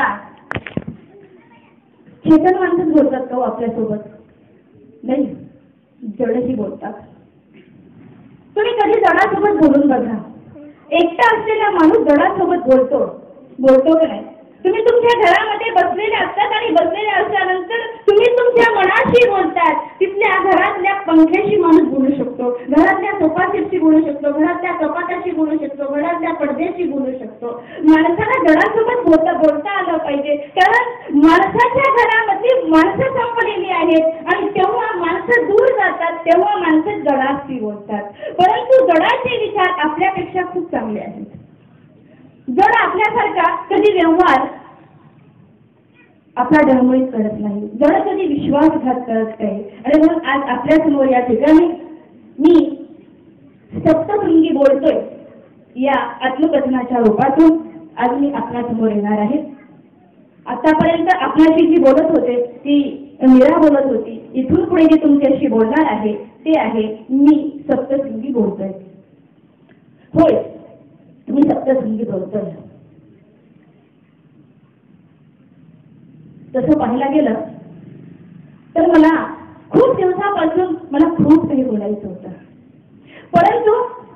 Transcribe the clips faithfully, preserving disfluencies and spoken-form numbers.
बघा, चेतन माणसंच बोलतात का आपल्यासोबत? नाही, जडही बोलतात. तुम्ही कधी जडासोबत बोलून बघा. एकटा असलेला माणूस जडासोबत बोलतो बोलतो का नाही? तुम्ही तुमच्या घरामध्ये बसलेले असतात आणि बसलेले असल्यानंतर तुम्ही तुमच्या मनाशी बोलतात. तिथल्या घरातल्या पंख्याशी माणूस बोलू शकतो, घरातल्या सोफा सेटशी बोलू शकतो, घरातल्या कपाटाशी बोलू शकतो, घरातल्या पडद्याशी बोलू शकतो. माणसाला जडासोबत बोलता बोलता आलं पाहिजे, कारण माणसाच्या घरामध्ये माणसं संपलेली आहेत आणि तेव्हा माणसं दूर जातात तेव्हा माणसं जडाशी बोलतात. परंतु जडाचे विचार आपल्यापेक्षा खूप चांगले आहेत. जड आपल्यासारखा कधी व्यवहार आपला डळमळीत करत नाही, जड कधी विश्वासघात करत नाही. आणि म्हणून आज आपल्या समोर या ठिकाणी मी सप्तशृंगी बोलतोय या आत्मकथनाच्या रूपातून आज मी आपल्या समोर येणार आहे. आतापर्यंत आपल्याशी जी बोलत होते ती मीरा बोलत होती. इथून पुढे जे तुमच्याशी बोलणार आहे ते आहे मी सप्तशृंगी बोलतोय. होय, मी सप्तशृंगी बोलतोय. तसं पाहायला गेलं तर मला खूप दिवसापासून मला खूप काही बोलायचं होतं, परंतु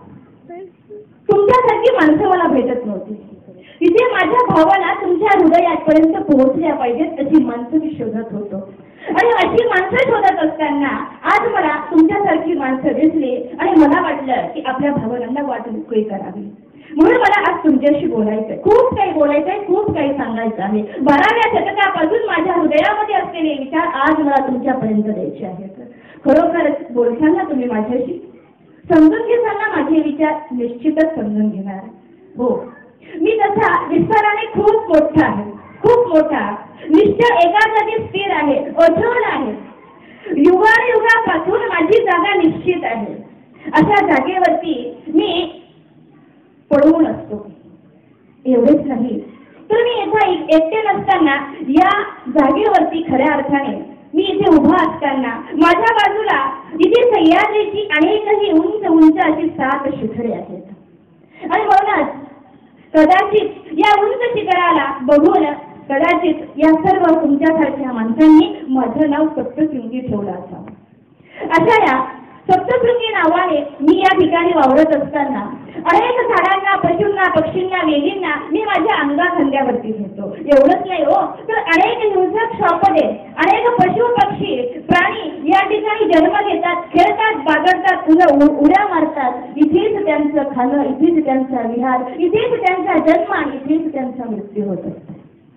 तुमच्यासारखी माणसं मला भेटत नव्हती. तिथे माझ्या भावाला तुमच्या हृदयापर्यंत पोहोचल्या पाहिजेत अशी माणसं मी शोधत होतो. आणि अशी माणसं शोधत असताना आज मला तुमच्यासारखी माणसं दिसली आणि मला वाटलं की आपल्या भावनांना वाट मोकळी करावी. म्हणून मला आज तुमच्याशी बोलायचंय, खूप काही बोलायचंय, खूप काही सांगायचं आहे. बाराव्या शतकापासून माझ्या हृदयामध्ये असलेले विचार आज मला तुमच्यापर्यंत द्यायचे आहेत. खरोखर बोलताना तुम्ही माझ्याशी समजून घेताना माझे विचार निश्चितच समजून घेणार. हो, मी तसा विस्ताराने खूप मोठा आहे, खूप मोठा, निश्चय एका जागी स्थिर आहे, अचल आहे. युगानुयुगापासून माझी जागा निश्चित आहे. अशा जागेवरती मी पडून असतो. एवढेच नाही तर मी इथे एकटे नसताना या जागेवरती खऱ्या अर्थाने मी इथे उभा असताना माझ्या बाजूला इथे सह्याद्रीची अनेकही उंच उंच अशी सात शिखरे आहेत. आणि म्हणूनच कदाचित या उंच शिखराला बघून कदाचित या सर्व तुमच्यासारख्या माणसांनी माझं नाव सप्तशृंगी ठेवलं असावं. अशा या सप्तशृंगी नावाने मी या ठिकाणी वावरत असताना अनेक झाडांना, पशूंना, पक्षींना, वेलींना मी माझ्या अंगाखांद्यावरती घेतो. एवढंच नाही हो, तर अनेक हिंसक श्वापदे, अनेक पशु पक्षी प्राणी या ठिकाणी जन्म घेतात, खेळतात, बागडतात, उड्या मारतात. इथेच त्यांचं खाणं, इथेच त्यांचा विहार, इथेच त्यांचा जन्म आणि इथेच त्यांचा मृत्यू होत असतो.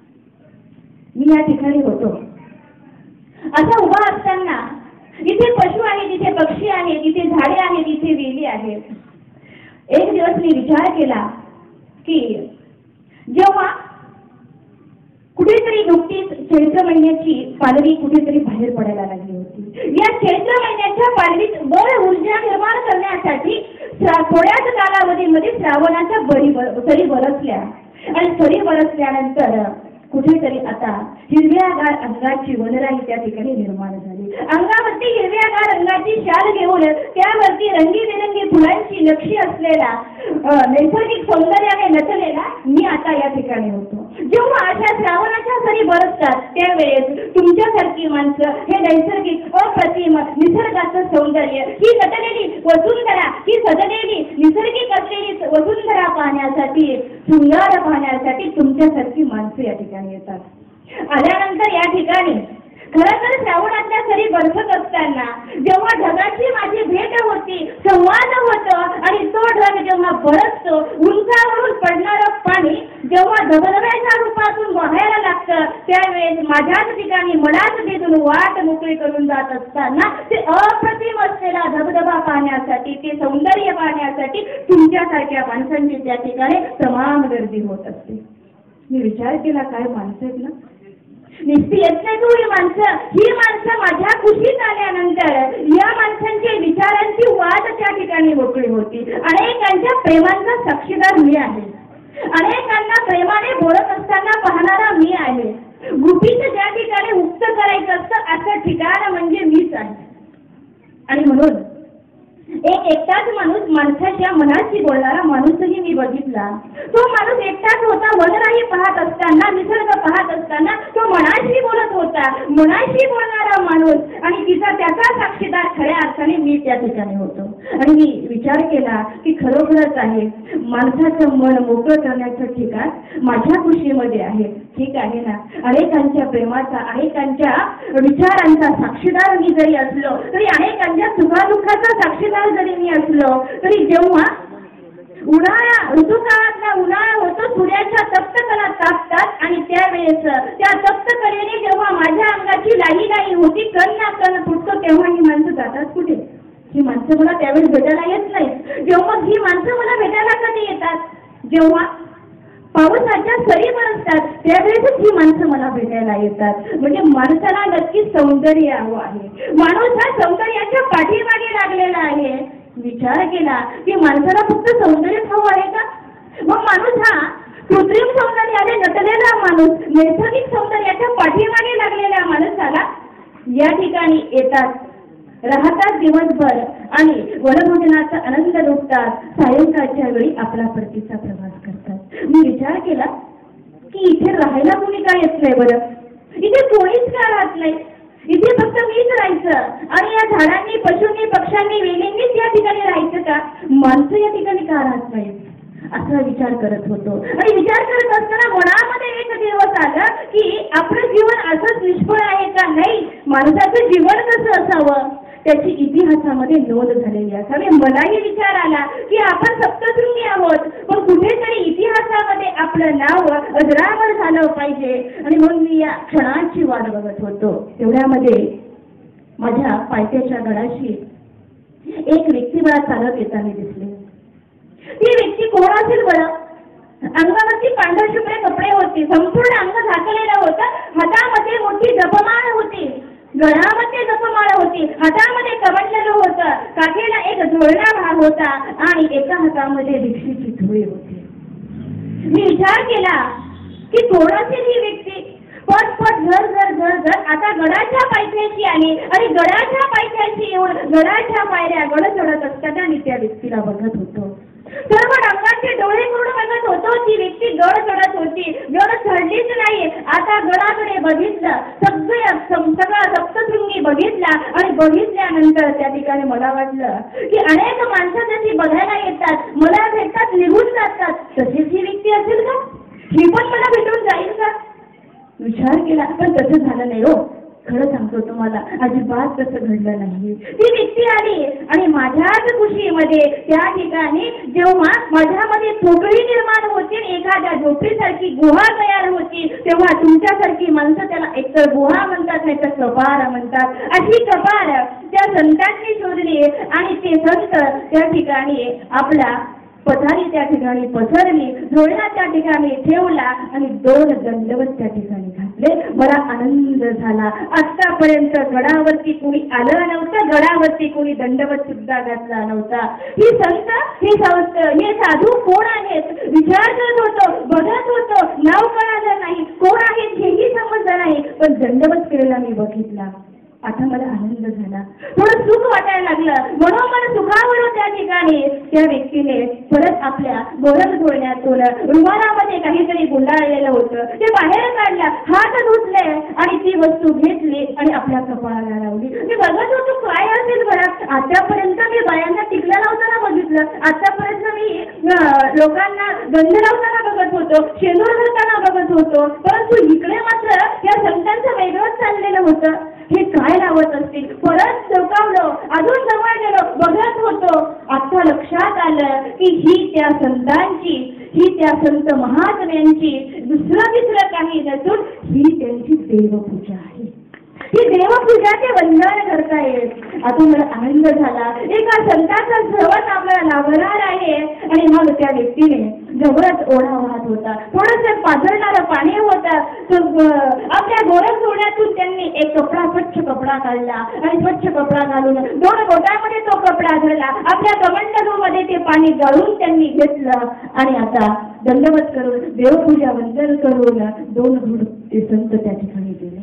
मी या ठिकाणी होतो. असा उभा असताना इथे पशु आहे, तिथे पक्षी आहे, तिथे झाडे आहेत, तिथे वेली आहेत. एक दिवस मी विचार केला की जेव्हा कुठेतरी नुकतीच चैत्र महिन्याची पालवी कुठेतरी बाहेर पडायला लागली होती. या चैत्र महिन्याच्या पालवीत बळ ऊर्जा निर्माण करण्यासाठी थोड्याच कालावधीमध्ये श्रावणाच्या बरी सरी बरसल्या आणि सरी बरसल्यानंतर कुठेतरी आता हिरव्यागार अंगाची वनराई त्या ठिकाणी निर्माण झाली. अंगावरती हिरव्यागार रंगाची शाल घेऊन त्यावरती रंगीबेरंगी फुलांची नक्षी असलेला नैसर्गिक सौंदर्याने नटलेला मी आता या ठिकाणी होतो. जेव्हा अशा श्रावणाच्या सरी बरसतात त्यावेळेस तुमच्यासारखी माणसं हे नैसर्गिक अप्रतिम निसर्गाचं सौंदर्य, ही नटलेली वसुंधरा, ही सजलेली निसर्गिक असलेली वसुंधरा पाहण्यासाठी, शृंगार पाहण्यासाठी तुमच्यासारखी माणसं या ठिकाणी येतात. आल्यानंतर या ठिकाणी खरं तर श्रावणातल्या सरी बरसत असताना जेव्हा ढगाची माझी भेट होती, संवाद होतो आणि तो ढग जेव्हा बरसतो, उंचावरून पडणारं पाणी जेव्हा धबधब्याच्या रूपातून वाहायला लागतं त्यावेळेस माझ्याच ठिकाणी मनाच तिथून वाट मोकळी करून जात असताना ते अप्रतिम असलेला धबधबा पाहण्यासाठी, ते सौंदर्य पाहण्यासाठी तुमच्यासारख्या माणसांची त्या ठिकाणी तमाम गर्दी होत असते. मी विचार केला, काय माणसं आहेत ना, निस्ती येत नाही तू ही माणसं, ही माणसं माझ्या कुशीत आल्यानंतर या माणसांच्या विचारांची वाट त्या ठिकाणी मोकळी होती. अनेकांच्या प्रेमांचा साक्षीदार मी आहे, अनेकांना प्रेमाने बोलत असताना पाहणारा मी आहे. गुपित ज्या ठिकाणी मुक्त करायचं असतं असं ठिकाण म्हणजे मीच आहे. आणि म्हणून एक एकटाच माणूस माणसाच्या मनाशी बोलणारा माणूसही मी बघितला. तो माणूस एकटाच होता. वनराई पाहत असताना, निसर्ग पाहत मनाशी बोलणारा माणूस आणि तिचा त्याचा साक्षीदार खऱ्या अर्थाने मी त्या ठिकाणी होतो. आणि मी विचार केला की खरोखरच आहे, माणसाचं मन मोकळं करण्याचं ठिकाण माझ्या खुशीमध्ये आहे. ठीक आहे ना, अनेकांच्या प्रेमाचा, अनेकांच्या विचारांचा साक्षीदार मी जरी असलो तरी, अनेकांच्या सुखादुःखाचा साक्षीदार जरी मी असलो तरी, जेव्हा उन्हाळा ऋतुकाळातला उन्हाळा होतो, सूर्याच्या तप्तकला तापतात आणि त्यावेळेस त्या तप्तकलेने जेव्हा माझ्या अंगाची लाई लाई होती, कण ना कण फुटतो, तेव्हा ही माणसं जातात कुठे? ही माणसं मला त्यावेळेस भेटायला येत नाही. जेव्हा ही माणसं मला भेटायला कधी येतात? जेव्हा पावसाच्या सरी बरसतात त्यावेळेसच ही माणसं मला भेटायला येतात. म्हणजे माणसाला नक्की सौंदर्य हवं आहे. माणूस हा सौंदर्याच्या पाठीमागे लागलेला आहे. विचार केला की माणसाला फक्त सौंदर्य हवं आहे का? मग माणूस हा कृत्रिम सौंदर्याने नटलेला माणूस, नैसर्गिक सौंदर्याच्या पाठीमागे लागलेल्या माणसाला या ठिकाणी येतात, राहतात दिवसभर आणि वनभोजनाचा आनंद लुटतात, सायंकाळच्या वेळी आपला परतीचा प्रवास करतात. मी विचार केला की इथे राहायला कोणी काय येत नाही बरं? इथे कोणीच का राहत नाही? इथे फक्त मीच राहायचं आणि या झाडांनी, पशूंनी, पक्ष्यांनी, वेलींनीच या ठिकाणी राहायचं का? माणसं या ठिकाणी का राहत नाहीत? असा विचार करत होतो. आणि विचार करत असताना मनामध्ये एक दिवस आला की आपलं जीवन असंच निष्फळ आहे का? नाही, माणसाचं जीवन कसं असावं त्याची इतिहासामध्ये नोंद झालेली असावी. मलाही विचार आला की आपण सप्तशृंगी आहोत, पण कुठेतरी इतिहासामध्ये आपलं नाव अजरामर झालं पाहिजे. आणि म्हणून मी या क्षणाची वाट बघत होतो. तेवढ्यामध्ये माझ्या पायथ्याच्या गडाशी एक व्यक्ती मला चालत येताना दिसले. ती व्यक्ती कोण असेल बरं? अंगावरती पांढरशुभ्र कपडे होते, संपूर्ण अंग झाकलेलं होतं, हातामध्ये मोठी जपमाळ होती, गळ्यामध्ये जपमाळ होती, हातामध्ये कमंडलू होतं, काठीला एक झोळणा भाग होता आणि एका हातामध्ये भिक्षेची झोळी होती. मी विचार केला की कोण असेल ही व्यक्ती? पट पट झर झर झर झर आता गडाच्या पायथ्याशी आली आणि गडाच्या पायथ्याशी येऊन गडाच्या पायऱ्या गड चढत असताना मी त्या व्यक्तीला बघत होतो. सर्व रंगाचे डोळे करून बघत होतो. ती व्यक्ती गड चढत होती, गड चढलीच नाही. आता गडाकडे बघितलं, सगळं सगळा सप्तशृंगी बघितला आणि बघितल्यानंतर त्या ठिकाणी मला वाटलं की अनेक माणसं जशी बघायला येतात, मला भेटतात, निघून जातात, तशीच ही व्यक्ती असेल का? ही पण मला भेटून जाईल का? विचार केला, पण तसं झालं नाही. हो, खरं सांगतो तुम्हाला, अजिबात तसं घडलं नाही. ती व्यक्ती आली आणि माझ्याच खुशीमध्ये त्या ठिकाणी जेव्हा माझ्यामध्ये पोकळी निर्माण होती, एखाद्या झोपडीसारखी गुहा तयार होती, तेव्हा तुमच्यासारखी माणसं त्याला एकतर गुहा म्हणतात, नाही तर कपार म्हणतात. अशी कपार त्या संतांनी शोधली आणि ते संत त्या ठिकाणी आपला पथारी त्या ठिकाणी पसरली, झोळा त्या ठिकाणी ठेवला आणि दोन दंडवत त्या ठिकाणी घातले. मला आनंद झाला. आतापर्यंत गडावरती कोणी आलं नव्हतं, गडावरती कोणी दंडवत सुद्धा घातला नव्हता. ही संत, ही संत, हे साधू कोण आहेत विचार करत होतो, बघत होतो. नाव कळालं नाही, कोण आहेत हेही समजलं नाही, पण दंडवत केलेला मी बघितला. आता मला आनंद झाला, थोडं सुख वाटायला लागलं. म्हणून मला सुखावर त्या ठिकाणी त्या व्यक्तीने परत आपल्या गोरख झोळण्यातून रुमालामध्ये काहीतरी गुंडाळलेलं होतं ते बाहेर काढलं, हात धुतले आणि ती वस्तू घेतली आणि आपल्या कपाळाला लावली. मी बघत होतो काय असेल बरं. आतापर्यंत मी बायांना टिकल्या लावताना बघितलं, आतापर्यंत मी लोकांना गंध लावताना बघत होतो, शेंदूर घालताना बघत होतो, परंतु इकडे मात्र या संतांचं वेगळंच चाललेलं होतं. हे काय लावत असतील? परत चौकावलो, अजून जवळ गेलो, बघत होतो. आता लक्षात आलं की ही त्या संतांची, ही त्या संत महात्म्यांची दुसरं तिसरं काही नसून ही त्यांची देवपूजा आहे. ही देवपूजा ते वंदन करतायत. आता मला आनंद झाला. एका संताचा सर्वच आपल्याला लाभणार आहे. आणि मग त्या व्यक्तीने जवळच ओढा वाहत होता, थोडंसं पाझरणारं पाणी होतं. आपल्या गोरख झोळण्यातून त्यांनी एक कपडा, स्वच्छ कपडा काढला आणि स्वच्छ कपडा घालून दोन बोटामध्ये तो कपडा धरला. आपल्या कमंडलूमध्ये ते पाणी गाळून त्यांनी घेतलं आणि आता दंडवत करून देवपूजा वंदन करून दोन घोड ते संत त्या ठिकाणी गेले.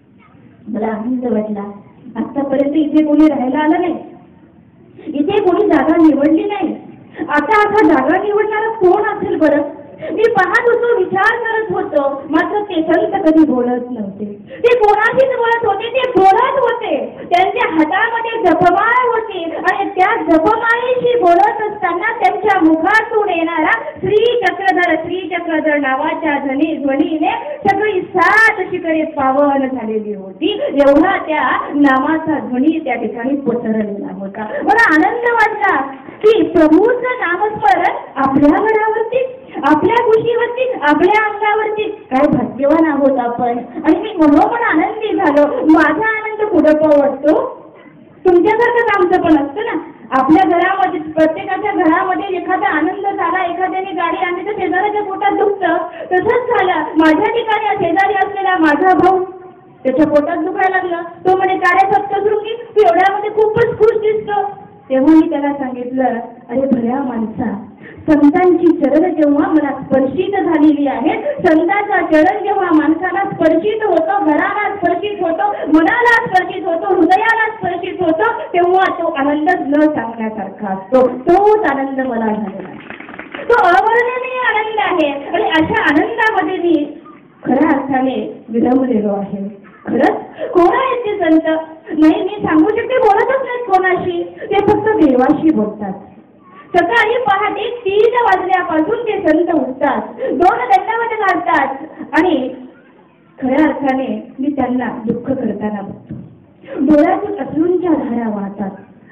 मला आनंद वाटला. आतापर्यंत इथे कोणी राहायला आलं नाही, इथे कोणी जागा निवडली नाही. आता आता जागा निवडणारा कोण असेल बरं? मी पाहत होतो, विचार करत होतो, मात्र ते संत कधी बोलत नव्हते. ते कोणाशीच बोलत होते, ते बोलत होते. त्यांच्या हातामध्ये जपमाळ होती आणि त्या जपमाळेशी बोलत असताना त्यांच्या मुखातून येणारा श्री चक्रधर श्री चक्रधर नावाच्या ध्वनी ध्वनीने सगळी सात शिखरे पावन झालेली होती. एवढा त्या नामाचा ध्वनी त्या ठिकाणी पसरलेला होता. मला आनंद वाटला की प्रभूचं नामस्मरण आपल्या घरावरती, आपल्या कुशीवरती, आपल्या अंगावरती. काय भाग्यवान आहोत आपण. आणि मी मनोमन आनंदी झालो. माझा आनंद कुठं वाटतो, तुमच्यासारखंच आमचं पण असतं ना. आपल्या घरामध्ये, प्रत्येकाच्या घरामध्ये एखादा आनंद झाला, एखाद्याने गाडी आणली तर शेजाऱ्याच्या पोटात दुखतं. तसंच झालं माझ्या ठिकाणी. शेजारी असलेला माझा भाऊ, त्याच्या पोटात दुखायला लागलं. तो म्हणे, काय सप्तशृंगी, तू एवढ्यामध्ये खूपच खुश दिसतो. तेव्हा मी त्याला सांगितलं, अरे भल्या माणसा, संतांची चरण जेव्हा मला स्पर्शित झालेली आहे, संतांचा चरण जेव्हा माणसाला स्पर्शित होतो, घराला स्पर्शित होतो, मनाला स्पर्शित होतो, हृदयाला स्पर्शित होतो, तेव्हा तो आनंद न सांगण्यासारखा असतो. तोच आनंद मला झालेला आहे. तो अवर्णनीय आनंद आहे. आणि अशा आनंदामध्ये मी खऱ्या अर्थाने विरमलेलो आहे. खरंच कोण आहेत ते संत? नाही, मी सांगू शकते, बोलतच नाहीत कोणाशी, ते फक्त देवाशी बोलतात. सकाळी पहाटे तीन वाजल्यापासून ते संत उठतात, दोन दंडवत घालतात आणि खऱ्या अर्थाने मी त्यांना दुःख करताना बघतो. डोळ्यातून अश्रूंच्या धारा वाहतात.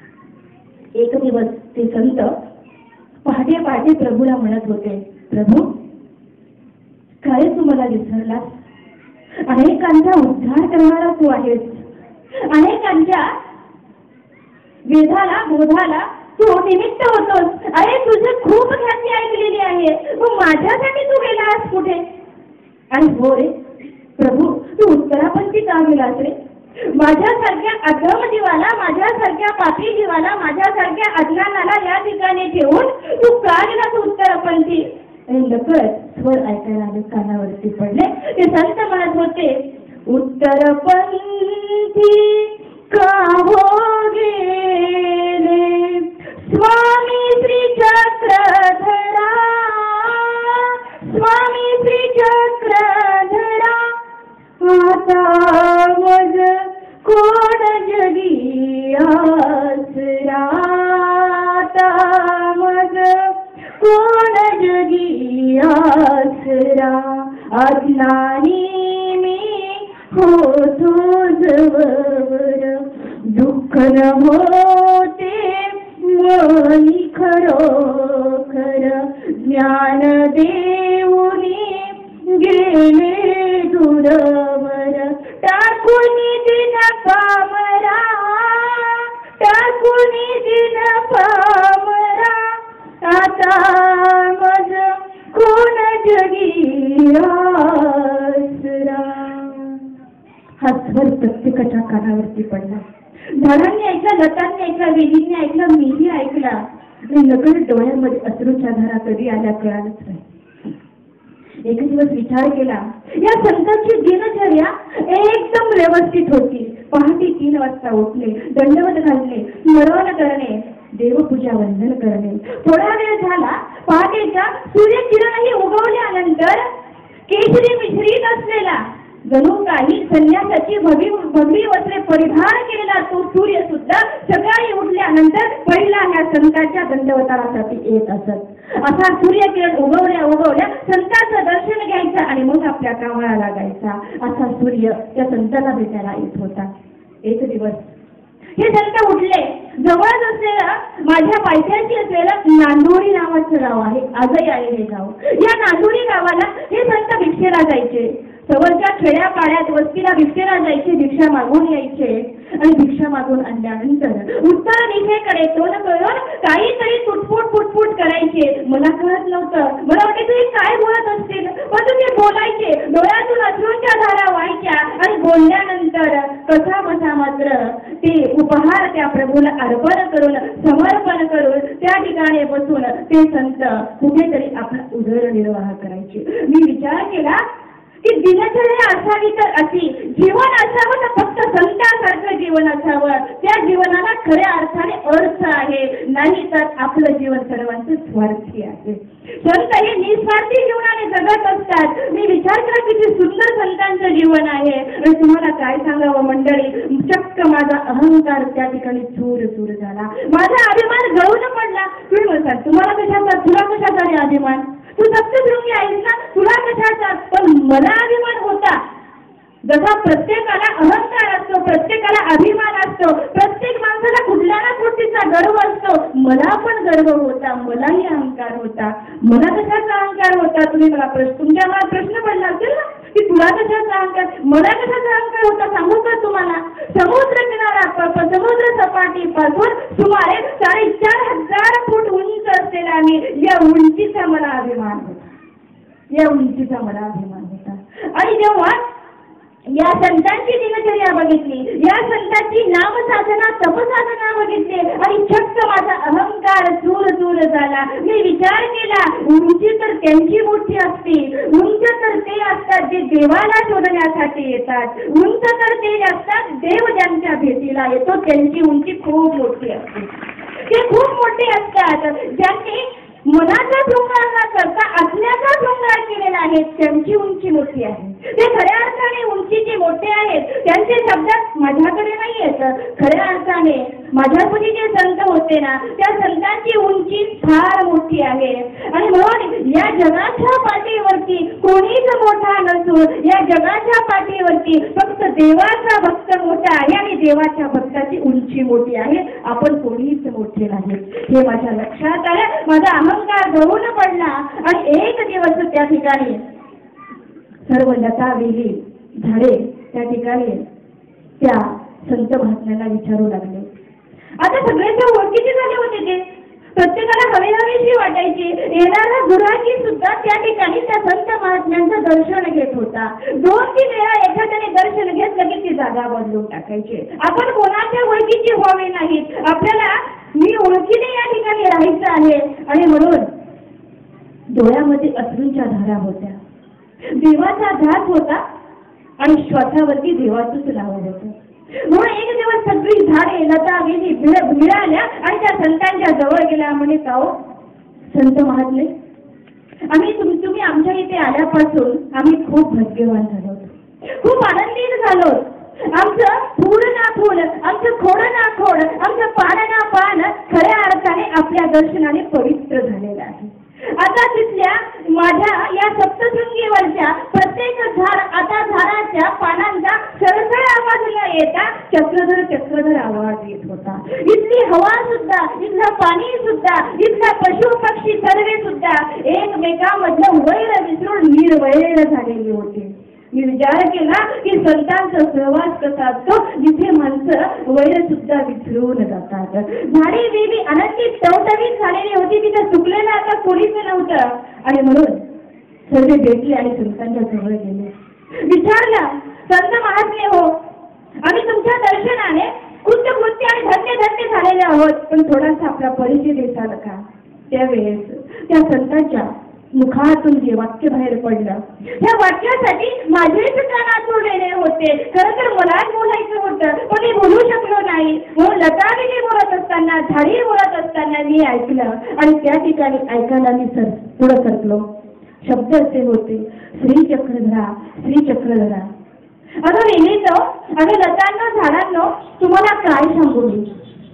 एक दिवस ते संत पहाटे पहाटे प्रभूला म्हणत होते, प्रभू, काय तू मला विसरलास? अनेकांचा उद्धार करणारा तू आहेस. अनेकांच्या वेधाला बोधाला तू निमित्त होतोस. अरे, तुझी खूप ख्याती ऐकलेली आहे. मग माझ्यासाठी तू गेलास कुठे? आणि हो रे प्रभू, तू उत्तरापंथी का गेलास रे? माझ्यासारख्या अधम जीवाला, माझ्यासारख्या पापी जीवाला, माझ्यासारख्या अज्ञानाला या ठिकाणी ठेवून तू का गेलास उत्तरपंथी? आणि लगेच स्वर ऐकायला आले, कानावरती पडले. ते संत म्हणत होते, उत्तरपंथी का हो गेले स्वामी श्री चक्रधरा, स्वामी श्री चक्रधरा, आता मज कोण जगी आसरा, आता मज कोण जगी आसरा, अज्ञानी मी होतो जवळ, दुःख न होते मनी खरोखर, ज्ञान देऊनी गेले दूरवर, टाकूनी दिन पामरा, टाकूनी दिन पामरा, आता मज कोण जगी आसरा. हा स्वर प्रत्येकाच्या कानावरती पडला. झाडांनी ऐकला, लतांनी ऐकला, वेलींनी ऐकला, मीही ऐकला. आणि लगेच डोळ्यामध्ये अश्रूच्या धारा कधी आल्या कळालंच नाही. एक दिवस विचार केला, या संतांची दिनचर्या एकदम व्यवस्थित होती. पहाटे तीन वाजता उठणे, दंडवत घालणे, स्मरण करणे, देवपूजा वंदन करणे. थोडा वेळ झाला, पहाटेच्या सूर्यकिरणही उगवल्यानंतर केशरी मिश्रित असलेला, जणू काही संन्यासाची भगवी भगवी वस्त्रे परिधान केलेला तो सूर्य सुद्धा सकाळी उठल्यानंतर पहिला ह्या संतांच्या दंडवतारासाठी येत असत. असा सूर्यकिरण उगवल्या उगवल्या संतांचं दर्शन घ्यायचं आणि मग आपल्या कामाला लागायचा. असा सूर्य त्या संतांना भेटायला येत होता. एक दिवस हे संत उठले. जवळच असलेलं, माझ्या पायथ्याशी असलेलं नांदोरी नावाचं गाव आहे, आजही आहे हे गाव. या नांदोरी गावाला हे संत भिक्षेला जायचे. जवळच्या खेड्यापाड्यात वस्तीला भिक्षेला जायचे, भिक्षा मागून यायचे. आणि भिक्षा मागून आणल्यानंतर उत्तर दिशेकडे तोंड करून काहीतरी तुटफुट फुटफुट करायचे. मला कळत नव्हतं. मला वाटते तुम्ही काय बोलत असतील, पण तुम्ही बोलायचे. डोळ्यातून अश्रूंच्या धारा व्हायच्या. आणि बोलल्यानंतर कसा बसा मात्र ते उपहार त्या प्रभूला अर्पण करून, समर्पण करून त्या ठिकाणी बसून ते संत कुठेतरी आपला उदरनिर्वाह करायचे. मी विचार केला की दिनचर्या असावी तर अशी, जीवन असावं तर फक्त संतांसारखं जीवन असावं. त्या जीवनाला खऱ्या अर्थाने अर्थ आहे, नाही तर आपलं जीवन सर्वांचं स्वार्थी आहे. संत हे निस्वार्थी जीवनाने जगत असतात. मी विचार करा किती सुंदर संतांचं जीवन आहे. आणि तुम्हाला काय सांगावं मंडळी, चक्क माझा अहंकार त्या ठिकाणी चूर चूर झाला, माझा अभिमान गळून पडला. तुम्ही म्हणतात तुम्हाला कशाचा, तुला कशाचा रे अभिमान, तू सप्तशृंगी आहेस ना, तुला कशाचा. पण मला अभिमान होता. जसा प्रत्येकाला अहंकार असतो, प्रत्येकाला अभिमान असतो, प्रत्येक माणसाला कुठल्या ना गोष्टीचा गर्व असतो, मला पण गर्व होता, मलाही अहंकार होता. मला कशाचा अहंकार होता, तुम्ही मला प्रश्न, तुमच्या मला प्रश्न पडला असेल ना की तुला कशाचा अहंकार, मला कशाचा अहंकार होता. सांगू का तुम्हाला, समुद्र किनारा, समुद्र सपाटीपासून सुमारे साडेचार हजार फूट उंच असलेला आम्ही, या उंचीचा मला अभिमान होता, या उंचीचा मला अभिमान होता. आणि जेव्हा या संतांची दिनचर्या बघितली, या संतांची नामसाधना तपसाधना बघितली आणि चक्क माझा अहंकार चूर चूर झाला. मी विचार केला, उंची तर त्यांची मोठी असते, उंच तर ते असतात जे देवाला शोधण्यासाठी येतात, उंच तर ते असतात देव ज्यांच्या भेटीला येतो, त्यांची उंची खूप मोठी असते. ते खूप मोठे असतात. ज्यांनी मनाचा भृंगार न करता आत्म्याचा भृंगार केलेला आहे, त्यांची उंची मोठी आहे. ते खऱ्या अर्थाने उंचीचे मोठे आहेत. त्यांचे शब्द माझ्याकडे नाही येत. खऱ्या अर्थाने माझ्यापुढे जे संत होते ना, त्या संतांची उंची फार मोठी आहे. आणि म्हणून या जगाच्या पाठीवरती कोणीच मोठा नसून, या जगाच्या पाठीवरती फक्त देवाचा भक्त मोठा आहे आणि देवाच्या भक्ताची उंची मोठी आहे. आपण कोणीच मोठे नाही, हे माझ्या लक्षात आलं. माझा अहंकार गळून पडला आणि एक दिवस त्या ठिकाणी सर्व लता वेली झाडे त्या ठिकाणी त्या संत महात्म्यांना विचारू लागले. आता सगळ्यांच्या ओळखीचे झाले होते. ते प्रत्येकाला हवे हवेशी वाटायची. येणारा गुराखी सुद्धा त्या ठिकाणी त्या संत महात्म्यांचं दर्शन घेत होता. दोन तीन वेळा एखाद्याने दर्शन घेतलं की ती जागा बदलून टाकायची. आपण कोणाच्या ओळखीची व्हावे नाहीत, आपल्याला मी ओळखीने या ठिकाणी राहायचं आहे. आणि म्हणून डोळ्यामध्ये अश्रूंच्या धारा होत्या, देवाचा ध्यास होता आणि श्वासावरती देवाचंच नाव होतं. म्हणून एक दिवस सगळी झाडे लता वेली मिळाल्या आणि त्या संतांच्या जवळ गेल्या. म्हणे काओ संत महात्मे, आम्ही तुम्ही आमच्या इथे आल्यापासून आम्ही खूप भाग्यवान झालो, खूप आनंदित झालो. आमचं फूल ना फूल, आमचं खोड ना खोड, आमचं पान ना पान खऱ्या अर्थाने आपल्या दर्शनाने पवित्र झालेलं आहे. आता तिथल्या माझ्या या सप्तशृंगीवरच्या प्रत्येक झाड, आता झाडाच्या पानांचा सरसळ आवाज न येता चक्रधर चक्रधर आवाज येत होता. इथली हवा सुद्धा, इथलं पाणी सुद्धा, इथला पशु पक्षी सर्वे सुद्धा एकमेकांमधलं वैर विसरून निर्वैर झालेले होते. मी विचार केला की संतांचा सहवास कसा असतो, जिथे माणसं वैर सुद्धा विसरून जातात. झाडी बेबी आनंदित टवटवीत झालेली होती, तिथं चुकलेलं आता कोणीच नव्हतं. आणि म्हणून सर्व भेटले आणि संतांच्या जवळ गेले. विचारलं, संत महात्मे हो, आम्ही तुमच्या दर्शनाने कृतकृत्य आणि धन्य धन्य झालेले आहोत, पण थोडासा आपला परिचय देसाल का. त्यावेळेस त्या संतांच्या मुखातून जे वाक्य बाहेर पडलं, त्या वाक्यासाठी माझेच कान आचुरलेले होते. खरं तर मलाच बोलायचं होतं, पण मी बोलू शकलो नाही. म्हणून लतावेली बोलत असताना, झाडी बोलत असताना मी ऐकलं आणि त्या ठिकाणी ऐकायला मी सर पुढं सरकलो. शब्द असे होते, श्री चक्रधरा, श्री चक्रधरा. अगं वेलीचं, अगं लतांना, झाडांनो, तुम्हाला काय सांगू मी,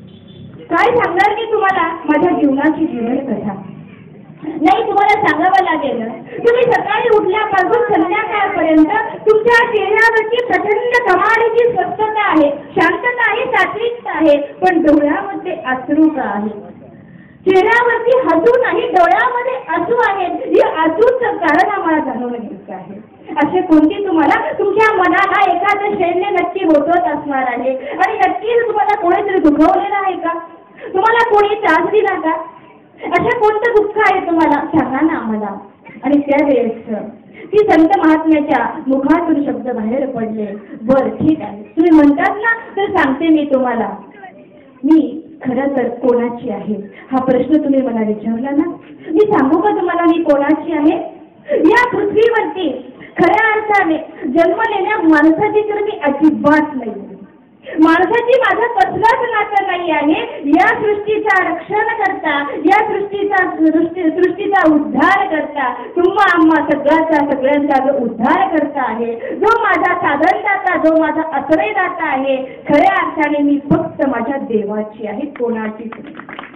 काय सांगणार की तुम्हाला माझ्या जीवनाची जीवन कथा. नाही, तुम्हाला सांगावं लागेल. तुम्ही सकाळी उठल्यापासून संध्याकाळपर्यंत तुमच्या चेहऱ्यावरची प्रचंड कमालीची स्वस्थता आहे, शांतता आहे, सात्विकता आहे, पण डोळ्यामध्ये अश्रू का आहे. चेहऱ्यावरती हसू नाही, डोळ्यामध्ये अश्रू आहेत. हे अश्रूचं कारण आम्हाला जाणून घ्यायचं आहे. असे कोणते तुम्हाला तुमच्या मनाला एखादं शैल्य नक्की होतच असणार आहे आणि नक्कीच तुम्हाला कोणीतरी दुखवलेलं आहे का, तुम्हाला कोणी त्रास दिला का, अशा कोणतं दुःख आहे तुम्हाला, सांगा ना आम्हाला. आणि त्यावेळेस ती संत महात्म्याच्या मुखातून शब्द बाहेर पडले. बर ठीक आहे, तुम्ही म्हणतात ना, तर सांगते मी तुम्हाला, मी खरं तर कोणाची आहे हा प्रश्न तुम्ही मला विचारला ना. मी सांगू का तुम्हाला मी कोणाची आहे. या पृथ्वीवरती खऱ्या अर्थाने जन्मलेल्या माणसाची तर मी अजिबात नाही. माणसाची माझा कसलाच नातं नाही आहे. या सृष्टीचा रक्षण करता, या सृष्टीचा सृष्टी सृष्टीचा उद्धार करता, तुम्हा आम्हा सगळ्याचा सगळ्यांचा जो उद्धार करता आहे, जो माझा साधनदाता, जो माझा आश्रयदाता आहे, खऱ्या अर्थाने मी फक्त माझ्या देवाची आहे, कोणाचीच नाही.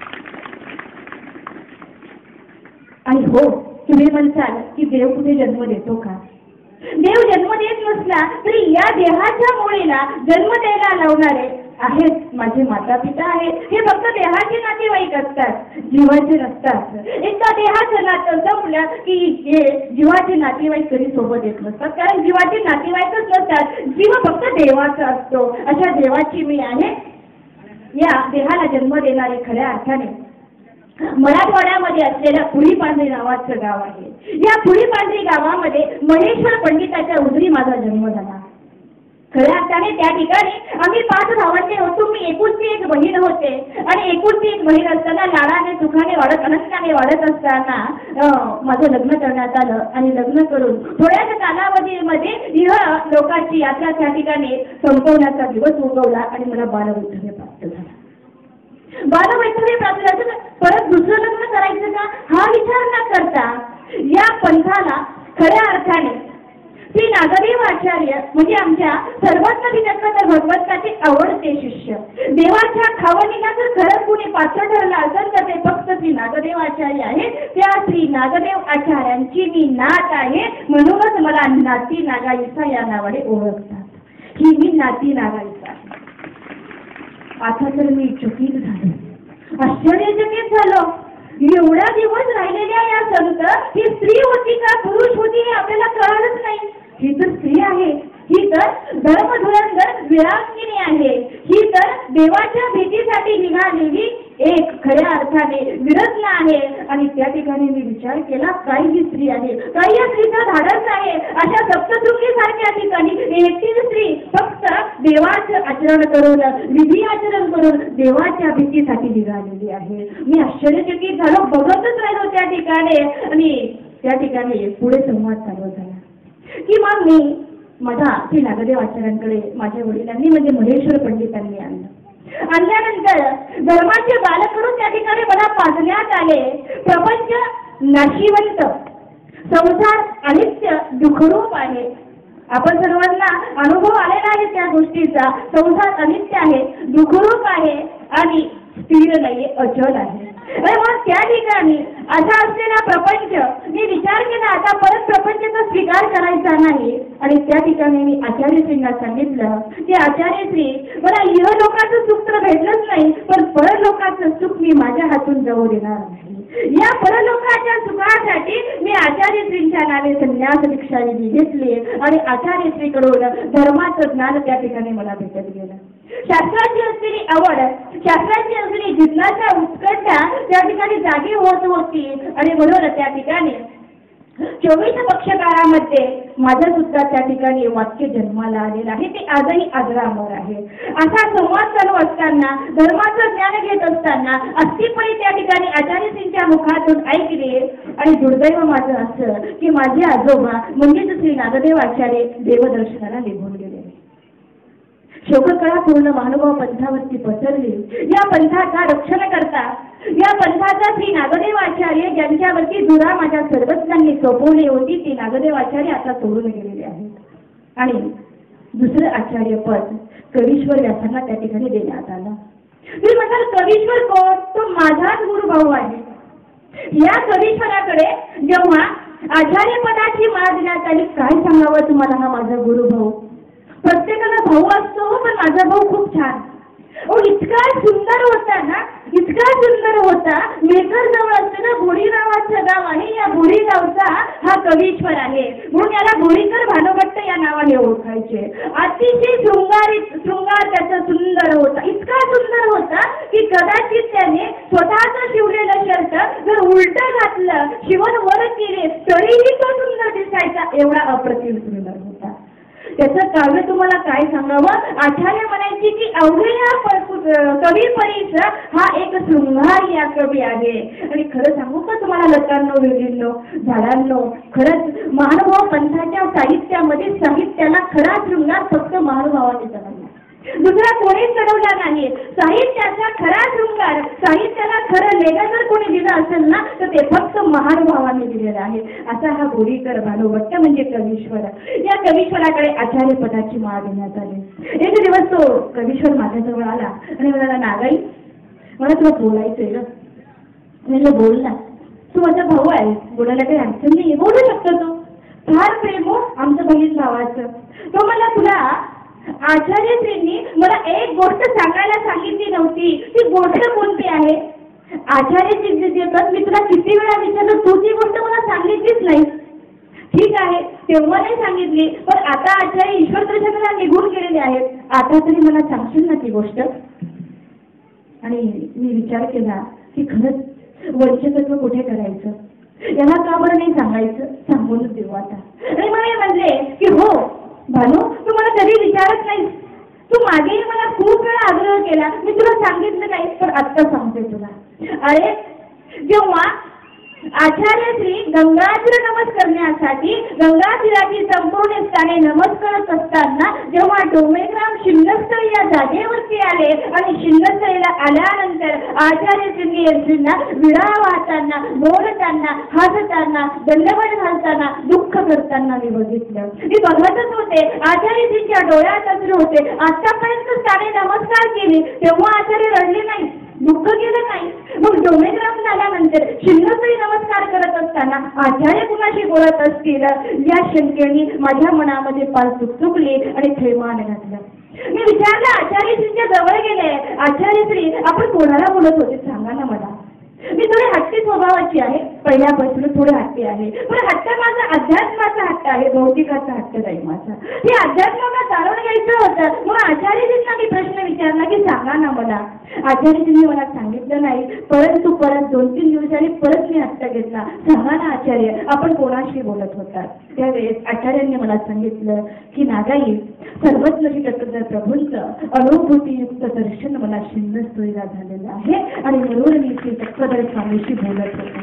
आणि हो, तुम्ही म्हणसाल की देव कुठे जन्म देतो का? देव जन्म देत नसला तरी या देहाच्या मुळीला जन्म द्यायला लावणारे आहेत माझे माता पिता आहेत. हे फक्त देहाचे नातेवाईक असतात, जीवाचे नसतात. एकदा देहाचं नातं संपलं की हे जीवाचे नातेवाईक कधी सोबत येत नसतात, कारण जीवाचे नातेवाईकच नसतात. जीव फक्त देवाचा असतो. अशा देवाची मी आहे. या देहाला जन्म देणारे खऱ्या अर्थाने मराठवाड्यामध्ये असलेल्या फुलीपांढरी नावाचं गाव आहे. या फुलीपांढरी गावामध्ये महेश्वर पंडिताच्या उदरी माझा जन्म झाला. खऱ्या अर्थाने त्या ठिकाणी आम्ही पाच भावंडे होतो. मी एकुलती एक बहीण होते आणि एकुलती एक बहीण असताना लाडाने सुखाने वाढत अनंताने वाढत असताना माझं लग्न करण्यात आलं आणि लग्न करून थोड्याच कालावधीमध्ये इह लोकांची यात्रा त्या ठिकाणी संपवण्याचा दिवस उगवला आणि मला बालवैधव्य प्राप्त झाला. बालवैधव्य प्राप्त झालं. परत दुसरं लग्न करायचं का हा विचार न करता या पंथाला खऱ्या अर्थाने श्री नागदेव आचार्य म्हणजे आमच्या सर्वात विचक्षण भगवंताचे आवडते शिष्य, देवाच्या खावणीला जर खरंच कुणी पात्र ठरला असेल तर ते फक्त श्री नागदेव आचार्य आहे. त्या श्री नागदेव आचार्यांची मी नात आहे, म्हणूनच मला नाती नागाईसा या नावाने ओळखतात. ही मी नाती नागाईसा आहे. आता तर मी चकित झालो, आश्चर्यचकित झालो. एवढा दिवस राहिलेल्या या संत ही स्त्री होती का पुरुष होती हे आपल्याला कळलंच नाही. ही तर स्त्री आहे, ही तर धर्मधुरंधर विरांगिणी आहे, ही तर देवाच्या भीतीसाठी निघालेली एक खऱ्या अर्थाने विरत्न आहे. आणि त्या ठिकाणी मी विचार केला, काही ही स्त्री आहे, काही या स्त्रीचं धाडस आहे. अशा सप्तशृंगी सारख्या ठिकाणी एकटी स्त्री फक्त देवाचं आचरण करून, विधी आचरण करून देवाच्या भीतीसाठी निघालेली आहे. मी आश्चर्यचकित झालो, बघतच राहिलो त्या ठिकाणी. आणि त्या ठिकाणी पुढे संवाद चालू झाला की मग मी माझ्या श्री नागदेव आचार्यांकडे माझ्या वडिलांनी म्हणजे महेश्वर पंडितांनी आणलं. आणल्यानंतर धर्माचे बालकडून त्या ठिकाणी मला पाजण्यात आले. प्रपंच नाशिवंत, संसार अनित्य दुःखरूप आहे. आपण सर्वांना अनुभव आलेला आहे त्या गोष्टीचा. संसार अनित्य आहे, दुःखरूप आहे आणि स्थिर नाही, अचल आहे. मग त्या ठिकाणी असा असलेला प्रपंच मी विचार केला, आता परत प्रपंचाचा स्वीकार करायचा नाही. आणि त्या ठिकाणी मी आचार्यश्रींना सांगितलं की आचार्यश्री, मला इह लोकांचं सुख तर भेटलंच नाही, पण परलोकाचं सुख मी माझ्या हातून जाऊ देणार नाही. या परलोकाच्या सुखासाठी मी आचार्यश्रींच्या नावे संन्यास दीक्षा घेतली आणि आचार्यश्रीकडून धर्माचं ज्ञान त्या ठिकाणी मला भेटत गेलं. शास्त्राची असलेली आवड, शास्त्राची असलेली जिज्ञासा, उत्कंठा त्या ठिकाणी जागी होत होती. आणि म्हणून त्या ठिकाणी चोवीस पक्षकारामध्ये माझं सुद्धा त्या ठिकाणी वाक्य जन्माला आलेलं आहे. ते आजही अजरामर आहे. असा संवाद चालू असताना, धर्माचं ज्ञान घेत असताना अस्तिपरी त्या ठिकाणी आचार्यश्रींच्या मुखातून ऐकले. आणि दुर्दैव माझं असं की माझे आजोबा म्हणजेच श्री नागदेव आचार्य देवदर्शनाला निघून गेले. शोककळा पूर्ण महानुभाव पंथावरती पसरली. या पंथाचा रक्षण करता, या पंथाचा श्री नागदेव आचार्य ज्यांच्यावरती दुरा माझ्या सर्वज्ञांनी सोपवली होती, ती नागदेव आचार्य आता सोडून गेलेले आहेत. आणि दुसरं आचार्य पद कवीश्वर व्यासांना त्या ठिकाणी देण्यात आलं. तुम्ही म्हणाल कवीश्वर कोण? तो माझाच गुरुभाऊ आहे. या कवीश्वराकडे जेव्हा आचार्य पदाची माळ देण्यात आली, काय सांगावं तुम्हाला हा माझा गुरुभाऊ. प्रत्येकाला भाऊ असतो, पण माझा भाऊ खूप छान, ओ इतका सुंदर होता ना, इतका सुंदर होता. मेकर जवळ असलेलं बोरी नावाचं गाव आहे, या बोरी गावचा हा कवीश्वर आहे, म्हणून याला बोरीकर भानुभट्ट या नावाने ओळखायचे. अतिशय शृंगारित शृंगार त्याचा सुंदर होता, इतका सुंदर होता की कदाचित त्याने स्वतःच शिवलेलं शर्ट जर उलट घातलं, शिवण वर केले तरीही तो सुंदर दिसायचा, एवढा अप्रतिम सुंदर होता. त्याचं काव्य तुम्हाला काय सांगावं. आचार्य म्हणायची की अवघ्या कवी परीचा हा एक शृंगार या कवी आहे. आणि खरं सांगू का तुम्हाला लतांनो, वेलींनो, झाडांनो, खरंच महानुभाव पंथाच्या साहित्यामध्ये साहित्याला खरा शृंगार फक्त महानुभावाने चढवला, दुसरा कोणीच चढवला नाही. साहित्याचा खरा शृंगार, साहित्याला खरं लेखन जर कोणी दिलं असेल ना तर ते फक्त महानुभावाने दिलेलं आहे. असा हा बोरीकर भानुभट्ट म्हणजे कवीश्वर. या कवीश्वराकडे आचार्य पदाची माळ देण्यात आली. एक दिवस तो कवीश्वर माझ्याजवळ आला आणि म्हणाला, नागाई मला तुला बोलायचंय ग. म्हणलं बोल ना, तू माझा भाऊ आहे, बोलायला काही अडचण नाही, बोलू शकतो. तो फार प्रेम हो आमचं बहीण भावाचं. तो मला तुला आचार्यश्रींनी मला एक गोष्ट सांगायला सांगितली नव्हती, ती गोष्ट कोणती आहे. आचार्यश्री देतात मी तुला किती वेळा विचारलं, तू ती गोष्ट मला सांगितलीच नाही. ठीक आहे, तेव्हा नाही सांगितली, पण आता आचार्य ईश्वर दर्शनाला निघून गेलेले आहेत, आता तरी मला सांगशील ना ती गोष्ट. आणि मी विचार केला की खरंच वंचकत्व कुठे करायचं, याला का बरं नाही सांगायचं, सांगूनच देऊ आता. आणि मला म्हणले की हो भानू, तू मला कधी विचारत नाहीस, तू मागेही मला खूप वेळा आग्रह केला, मी तुला सांगितलं नाही, पण आत्ता सांगते तुला. अरे जेव्हा आचार्यश्री गंगातीर नमस करण्यासाठी गंगातीराची संपूर्ण स्थाने नमस करत असताना जेव्हा डोमेग्राम शिंदस्थळी या जागेवरती आले आणि शिंदस्थळीला आल्यानंतर आचार्यश्रींना विडा वाहताना, बोलताना, हसताना, दंडवत घालताना, दुःख करताना मी बघितलं. मी बघतच होते, आचार्यश्रींच्या डोळ्यात अश्रू होते. आतापर्यंत स्थाने नमस्कार केले तेव्हा आचार्य रडले नाही, दुःख केलं नाही. मग डोमेग्राम झाल्यानंतर शिंदस्थळी नमस्कार करत असताना आचार्य कुणाशी बोलत असतील या शंकेने माझ्या मनामध्ये पाल चुकचुकली आणि थैमान घातलं. मी विचारलं, आचार्यश्रींच्या जवळ गेले, आचार्यश्री आपण कोणाला बोलत होते सांगा ना मला. मी थोडी हट्टी स्वभावाची आहे, पहिल्यापासून थोडी हट्टी आहे, पण हट्ट माझा अध्यात्माचा हट्ट आहे, भौतिकाचा हट्ट नाही माझा. हे अध्यात्माला जाणून घ्यायचं होतं. मग आचार्यजींना मी प्रश्न विचारला की सांगा ना मला. आचार्यजींनी मला सांगितलं नाही, परंतु परत दोन तीन दिवसांनी परत मी हट्ट घेतला, सांगा ना आचार्य आपण कोणाशी बोलत होता. त्यावेळेस आचार्यांनी मला सांगितलं की नागाई, सर्वज्ञ तत्त्वज्ञ प्रभूंचं अनुभूतीयुक्त दर्शन मला शिंदस्थळीला झालेलं आहे आणि म्हणून मी श्री तत्त्वज्ञ स्वामीशी बोलत होते.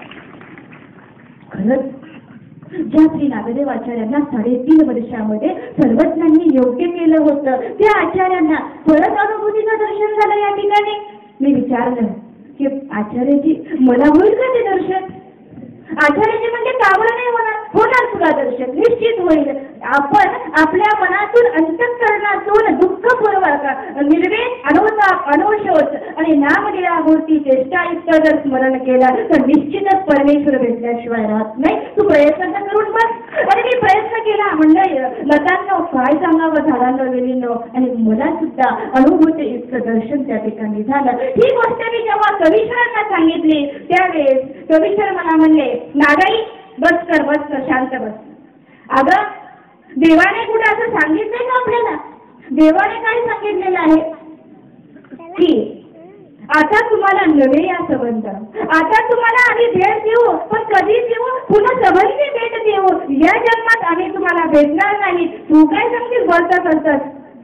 खरंच ज्या श्री नागदेव आचार्यांना साडेतीन वर्षामध्ये सर्वज्ञांनी योग्य केलं होतं त्या आचार्यांना परत अनुभूतीचं दर्शन झालं या ठिकाणी. मी विचारलं की आचार्यजी मला होईल का ते दर्शन. आचार्यजी म्हणजे कावळं नाही होणार, होणार तुला दर्शन निश्चित होईल. आपण आपल्या मनातून अंतःकरणातून दुःखपूर्वक निर्वेद अनुताप अनुशोच आणि नामलीलामूर्ती चेष्टायुक्त जर स्मरण केलं तर निश्चितच परमेश्वर भेटल्याशिवाय राहत नाही. तू प्रयत्न तर करून बघ. आणि मी प्रयत्न केला. म्हणजे लतांनो काय सांगावं, झाडांनो, वेलींनो, आणि मला सुद्धा अनुभूतीयुक्त दर्शन त्या ठिकाणी झालं. ही गोष्ट मी जेव्हा कवीश्वरांना सांगितली त्यावेळेस कवीश्वर मला म्हणले, नागाई बस कर, बस कर, शांत बस. अगं देवाने कुठे असं सांगितलंय का आपल्याला. देवाने काय सांगितलेलं आहे की आता तुम्हाला नवे या संबंध, आता तुम्हाला आम्ही भेट देऊ, पण कधी देऊ, पुन्हा सबंधी भेट देऊ. या जन्मात आम्ही तुम्हाला भेटणार नाही. तू काय सांगशील बोलता करतात.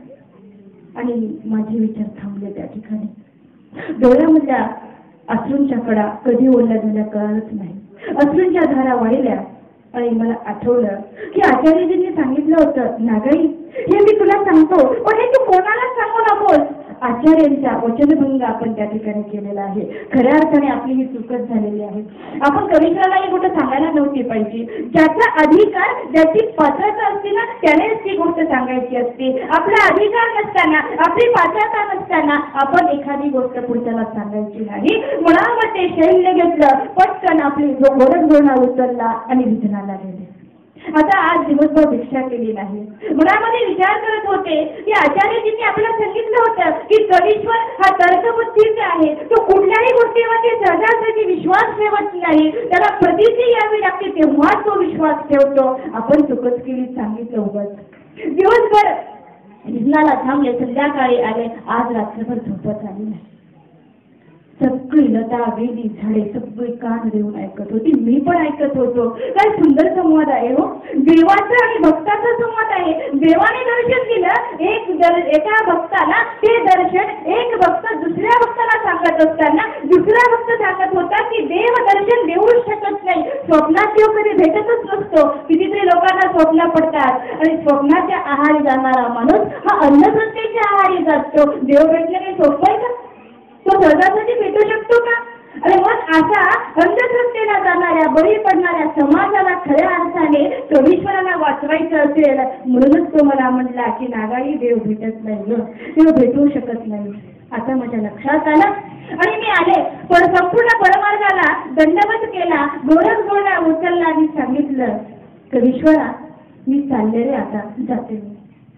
आणि माझे विचार थांबले त्या ठिकाणी. डोळ्यामधल्या अश्रूंच्या कडा कधी ओढल्या झाल्या कळालंच नाही. अश्रूंच्या धारा वाहिल्या आणि मला आठवलं की आचार्यजींनी सांगितलं होतं, नागाई हे मी तुला सांगतो पण हे तू कोणालाच सांगू नकोस. आचार्यांचा वचनभंग आपण त्या ठिकाणी केलेला आहे. खऱ्या अर्थाने आपली ही चूकच झालेली आहे. आपण कवीश्वराला ही गोष्ट सांगायला नव्हती पाहिजे. ज्याचा अधिकार, ज्याची पात्रता असते ना त्यानेच ती गोष्ट सांगायची असते. आपला अधिकार नसताना, आपली पात्रता नसताना आपण एखादी गोष्ट पुढच्याला सांगायची नाही. मनामध्ये शैल्य घेतलं, पटकन आपली ओरड घोरणा उचलला आणि विधनाला गेले. आता आज दिवसभर भिक्षा केली नाही. मनामध्ये विचार करत होते की आचार्यजींनी आपल्याला सांगितलं होतं की कवीश्वर हा तर्कबुद्धीचा आहे. तो कुठल्याही गोष्टीवरती सहजासहजी विश्वास ठेवत नाही. त्याला प्रतीची यावी लागते तेव्हा तो विश्वास ठेवतो. आपण चुकच केली, सांगितलं उगाच. दिवसभर निधनाला थांबले, संध्याकाळी आले, आज रात्रभर झोपत आली नाही. सगळी लता वेली झाडे सगळी कान देऊन ऐकत होती. मी पण ऐकत होतो. काय सुंदर संवाद आहे हो. देवाचा आणि भक्ताचा संवाद आहे. देवाने दर्शन दिलं एक दर, एका भक्ताला ते दर्शन एक भक्त दुसऱ्या भक्ताला सांगत असताना दुसरा भक्त सांगत होता की देव दर्शन देऊच शकत नाही. स्वप्नात देव कधी भेटतच नसतो. कितीतरी लोकांना स्वप्न पडतात आणि स्वप्नाच्या आहारी जाणारा माणूस हा अंधश्रद्धेच्या आहारी जातो. देव भेटणे काही सोपं आहे का? तो सहजासहजी भेटू शकतो का? आणि मग असा अंधश्रद्धेला जाणाऱ्या बळी पडणाऱ्या समाजाला खऱ्या अर्थाने कवीश्वराला वाचवायचं असेल म्हणूनच तो मला म्हटला की नागाई देव भेटत नाही ग, देव भेटू शकत नाही. आता माझ्या लक्षात आलं आणि मी आले. पण संपूर्ण परमार्गाला दंडवत केला, गोरख गोळा उचलला आणि सांगितलं कवीश्वरा मी चालले रे, आता जाते मी.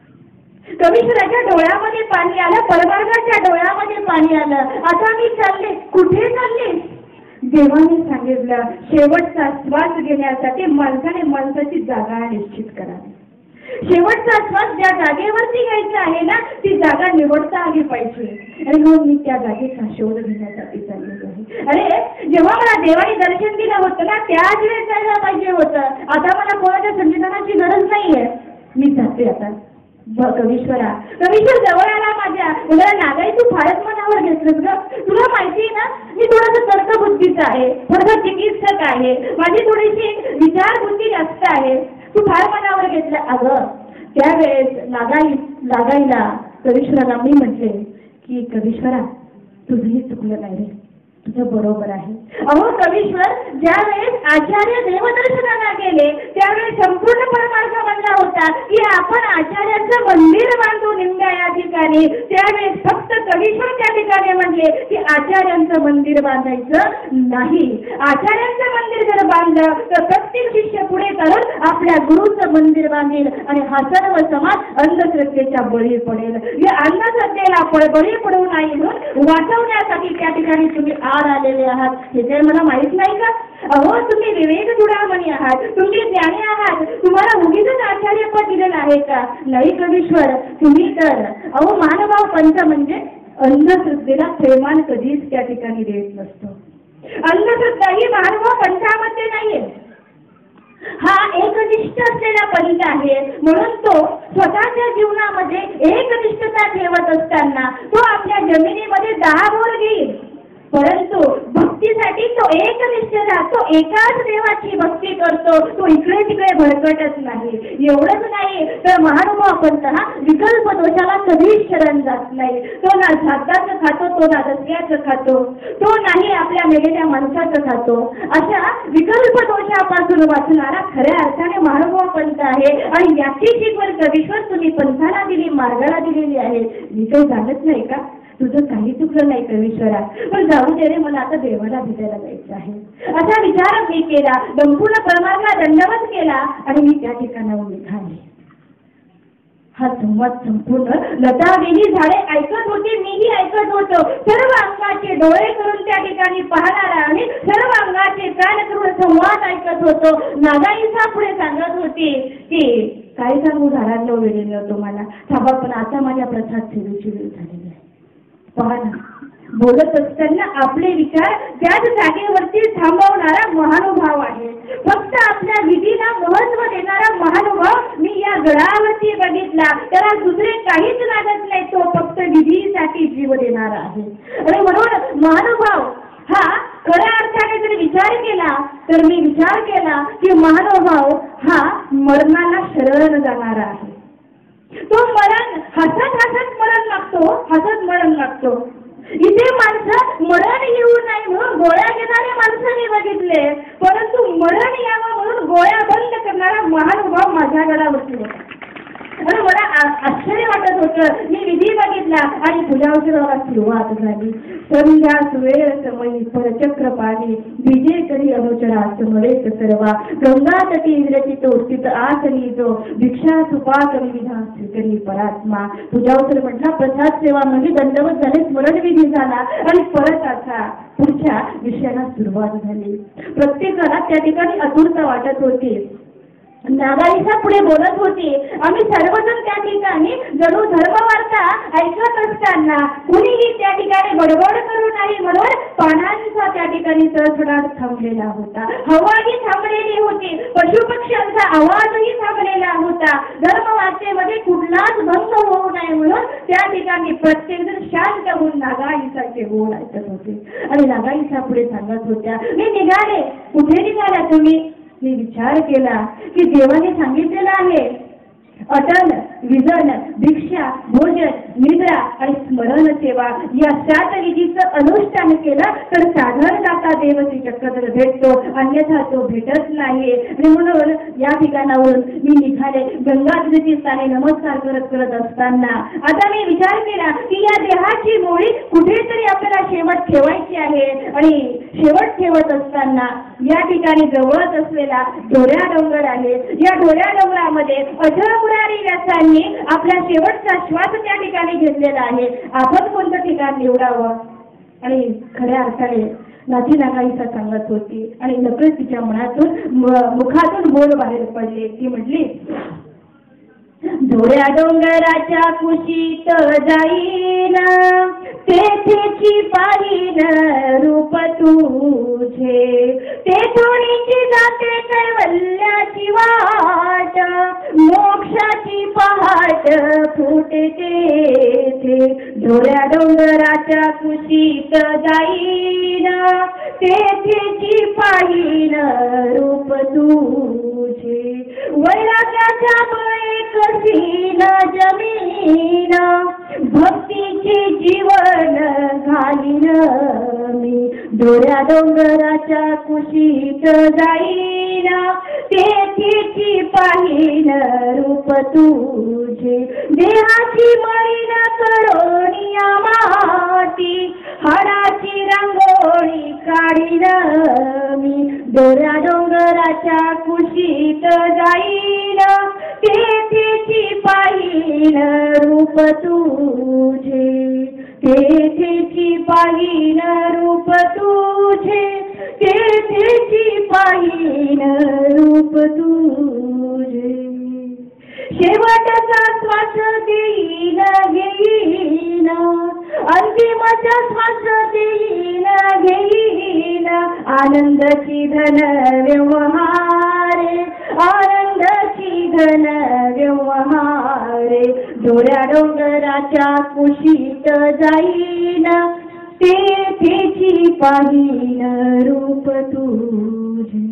कवीश्वराच्या डोळ्यामध्ये पाणी आलं, परमार्गाच्या डोळ्यामध्ये पाणी आलं. आता मी चालले. कुठे चालले? देवाने सांगितलं शेवटचा श्वास घेण्यासाठी माणसाने माणसाची जागा निश्चित करावी. शेवटचा श्वास ज्या जागेवरती घ्यायचा आहे ना ती जागा निवडता आली पाहिजे. आणि मग मी त्या जागेचा शोध घेण्यासाठी चाललेलो आहे. अरे जेव्हा मला देवाने दर्शन दिलं होतं ना त्याच वेळेस जायला पाहिजे होतं. आता मला कोणाच्या संविधानाची गरज नाहीये. मी जाते आता. कवीश्वरा कवीश्वर जवळ आला माझ्या. मला नागाई तू फारच मनावर घेतलंस ग. तुला माहिती आहे ना मी थोडंसं तर्कबुद्धीचा आहे, थोडंसं चिकित्सक आहे, माझी थोडीशी विचारबुद्धी जास्त आहे. तू फार मनावर घेतलं. अगं त्यावेळेस लागाई लागाईला कवीश्वराला मी म्हटले की कवीश्वरा तुझंही चुकलं नाही रे, तुझं बरोबर आहे. अहो कवीश्वर ज्यावेळेस आचार्य देवदर्शनाला गेले त्यावेळेस संपूर्ण परमार्थ म्हणला होता की आपण आचार्यांचं मंदिर बांधू निम्म्या या ठिकाणी. त्यावेळेस फक्त कवीश्वर त्या ठिकाणी म्हणले की आचार्यांचं मंदिर बांधायचं नाही. आचार्यांचं मंदिर जर बांधलं तर प्रत्येक शिष्य पुढे करून आपल्या गुरुचं मंदिर बांधेल आणि हा सर्व समाज अंधश्रद्धेच्या बळी पडेल. या अंधश्रद्धेला बळी पडू नाही म्हणून वाचवण्यासाठी त्या ठिकाणी तुम्ही आर आलेले आहात. हे तर मला माहित नाही का? अहो तुम्ही विवेक चुडामणी आहात, तुम्ही ज्ञानी आहात. तुम्हाला उगीच आचार्य पद दिलेलं आहे का? नाही कवीश्वर तुम्ही तर अहो महानुभाव पंथ म्हणजे अंधश्रद्धेला प्रेमान कधीच त्या ठिकाणी देत नसतो. अंधश्रद्धा ही महानुभाव पंथामध्ये नाहीये. हा एकनिष्ठ असलेला पंथ आहे. म्हणून तो स्वतःच्या जीवनामध्ये एकनिष्ठता ठेवत असताना तो आपल्या जमिनीमध्ये दहा बोर घेईल, परंतु भक्तीसाठी तो एकनिष्ठ राहतो. एकाच देवाची भक्ती करतो. तो इकडे तिकडे भरकटत नाही. एवढंच नाही तर महानुभाव पंथ हा विकल्प दोषाला कधीच शरण जात नाही. तो ना झाकाचं खातो, तो ना दसऱ्याचं खातो, तो नाही आपल्या मेलेल्या माणसाचं खातो. अशा विकल्प दोषापासून वाचणारा खऱ्या अर्थाने महानुभाव पंथ आहे. आणि याची शिकवण कवीश्वर तुम्ही पंथाला दिली, मार्गाला दिलेली आहे. मी काही जाणत नाही का? तुझं काही चुकलं नाही कवीश्वरा, पण जाऊ दे रे, मला आता देवाला भेटायला जायचं आहे. असा विचार मी केला. संपूर्ण परमार्गाला दंडवत केला आणि मी त्या ठिकाणाहून निघाले. हा संवाद संपूर्ण लता वेली झाडे ऐकत होती, मीही ऐकत होतो. सर्व अंगाचे डोळे करून त्या ठिकाणी पाहणारा आणि सर्व अंगाचे कान करून संवाद ऐकत होतो. नागाईचा पुढे सांगत होती की काय सांगू झाडांना वेळेलं तुम्हाला, थांबा पण आता माझ्या प्रसाद सेवेची वेळ झालेली आहे. पहा ना, बोलत असताना आपले विचार त्याच जागेवरती थांबवणारा महानुभाव आहे. फक्त आपल्या विधीला महत्व देणारा महानुभाव मी या गडावरती बघितला. त्याला दुसरे काहीच लागत नाही. तो फक्त विधीसाठी जीव देणारा आहे. आणि म्हणून महानुभाव हा खऱ्या अर्थाने जर विचार केला तर मी विचार केला की महानुभाव हा मरणाला शरण जाणारा आहे. तो मरण हसत हसत मरण लागतो, हसत मरण लागतो. इथे माणसं मरण येऊ नये म्हणून गोळ्या घेणारे माणसं मी बघितले, परंतु मरण यावं म्हणून गोळ्या बंद करणारा महानुभाव माझ्या गडावरती होता. आणि मला आश्चर्य वाटत होतं. मी विधी बघितला आणि पूजावसराला सुरुवात झाली. संध्या सुवेळ समयी परचक्र पाणी विजय करी अनुचरा समवेत सर्वा गंगा तटी इंद्रचित स्थित आसनी जो भिक्षा सुपाक विविधा स्वीकरी परात्मा. पूजावसर म्हटला प्रसाद सेवा म्हणजे दंडवत झाले, स्मरणविधी झाला आणि परत असा पुढच्या विषयाला सुरुवात झाली. प्रत्येकाला त्या ठिकाणी आतुरता वाटत होती. नागाईचा पुढे बोलत होती. आम्ही सर्वजण त्या ठिकाणी जणू धर्मवार्ता ऐकत असताना कुणीही त्या ठिकाणी बडबड करू नाही म्हणून पानांचा त्या ठिकाणी तडफडाट थांबलेला होता. हवाही थांबलेली होती, पशुपक्ष्यांचा आवाजही थांबलेला होता. धर्मवार्तेमध्ये कुठलाच भंग होऊ नये म्हणून त्या ठिकाणी प्रत्येक जण शांत होऊन नागाईसाचे बोल ऐकत होते. आणि नागाईसा पुढे सांगत होत्या, मी निघाले. कुठे निघाला तुम्ही? मी विचार केला की देवाने सांगितलेलं आहे अटल, विजन, भिक्षा, भोजन, निद्रा आणि स्मरण सेवा या सात विधीचं अनुष्ठान केलं तर साधारणतः देवती चक्रधर भेटतो, अन्यथा तो भेटत नाही. आणि म्हणून या ठिकाणावरून मी निघाले. गंगाधरची स्थानी नमस्कार करत करत असताना आता मी विचार केला की या देहाची मोळी कुठेतरी आपल्याला शेवट ठेवायची आहे. आणि शेवट ठेवत असताना या ठिकाणी जवळच असलेला ढोऱ्या डोंगर आहे. या ढोऱ्या डोंगरामध्ये अजर मुरारी व्यासांनी आपला शेवटचा श्वास त्या ठिकाणी घेतलेला आहे. आपण कोणतं ठिकाण निवडावं? आणि खऱ्या अर्थाने नाथी नागाईसा सांगत होती आणि नकळत तिच्या मनातून मुखातून बोल बाहेर पडले. ती म्हटली, ढोऱ्या डोंगराच्या कुशीत जाईन, तेथेची पाहिन रूप तुझे, तेथोणीची जाते कैवल्याची वाट, मोक्षाची पहाट फुटते तेथे. ढोऱ्या डोंगराच्या कुशीत जाईन, तेथेची पाहिन रूप तुझे, वैराग्याच्या बळे कशीन जमीन, भक्तीचे जीवन घालीन मी. ढोऱ्या डोंगराच्या कुशीत जाईन, तेथेची पाहिन रूप तुझे, देहाची मळीन करोनिया माती, हाडाची रांगोळी काढीन मी. ढोऱ्या डोंगराच्या कुशीत जाईन, तेथेची पाहिन रूप तुझे, तेथेची पाहिन रूप तुझे, तेथेची पाहिन रूप तुझे. शेवटचा श्वास देईन घेईन, अंतिमचा श्वास देईन घेईन, आनंदाची धन व्यवहारे, आनंदाची धन व्यवहारे. ढोऱ्या डोंगराच्या कुशीत जाईन, तेथेची पाहिन रूप तुझे.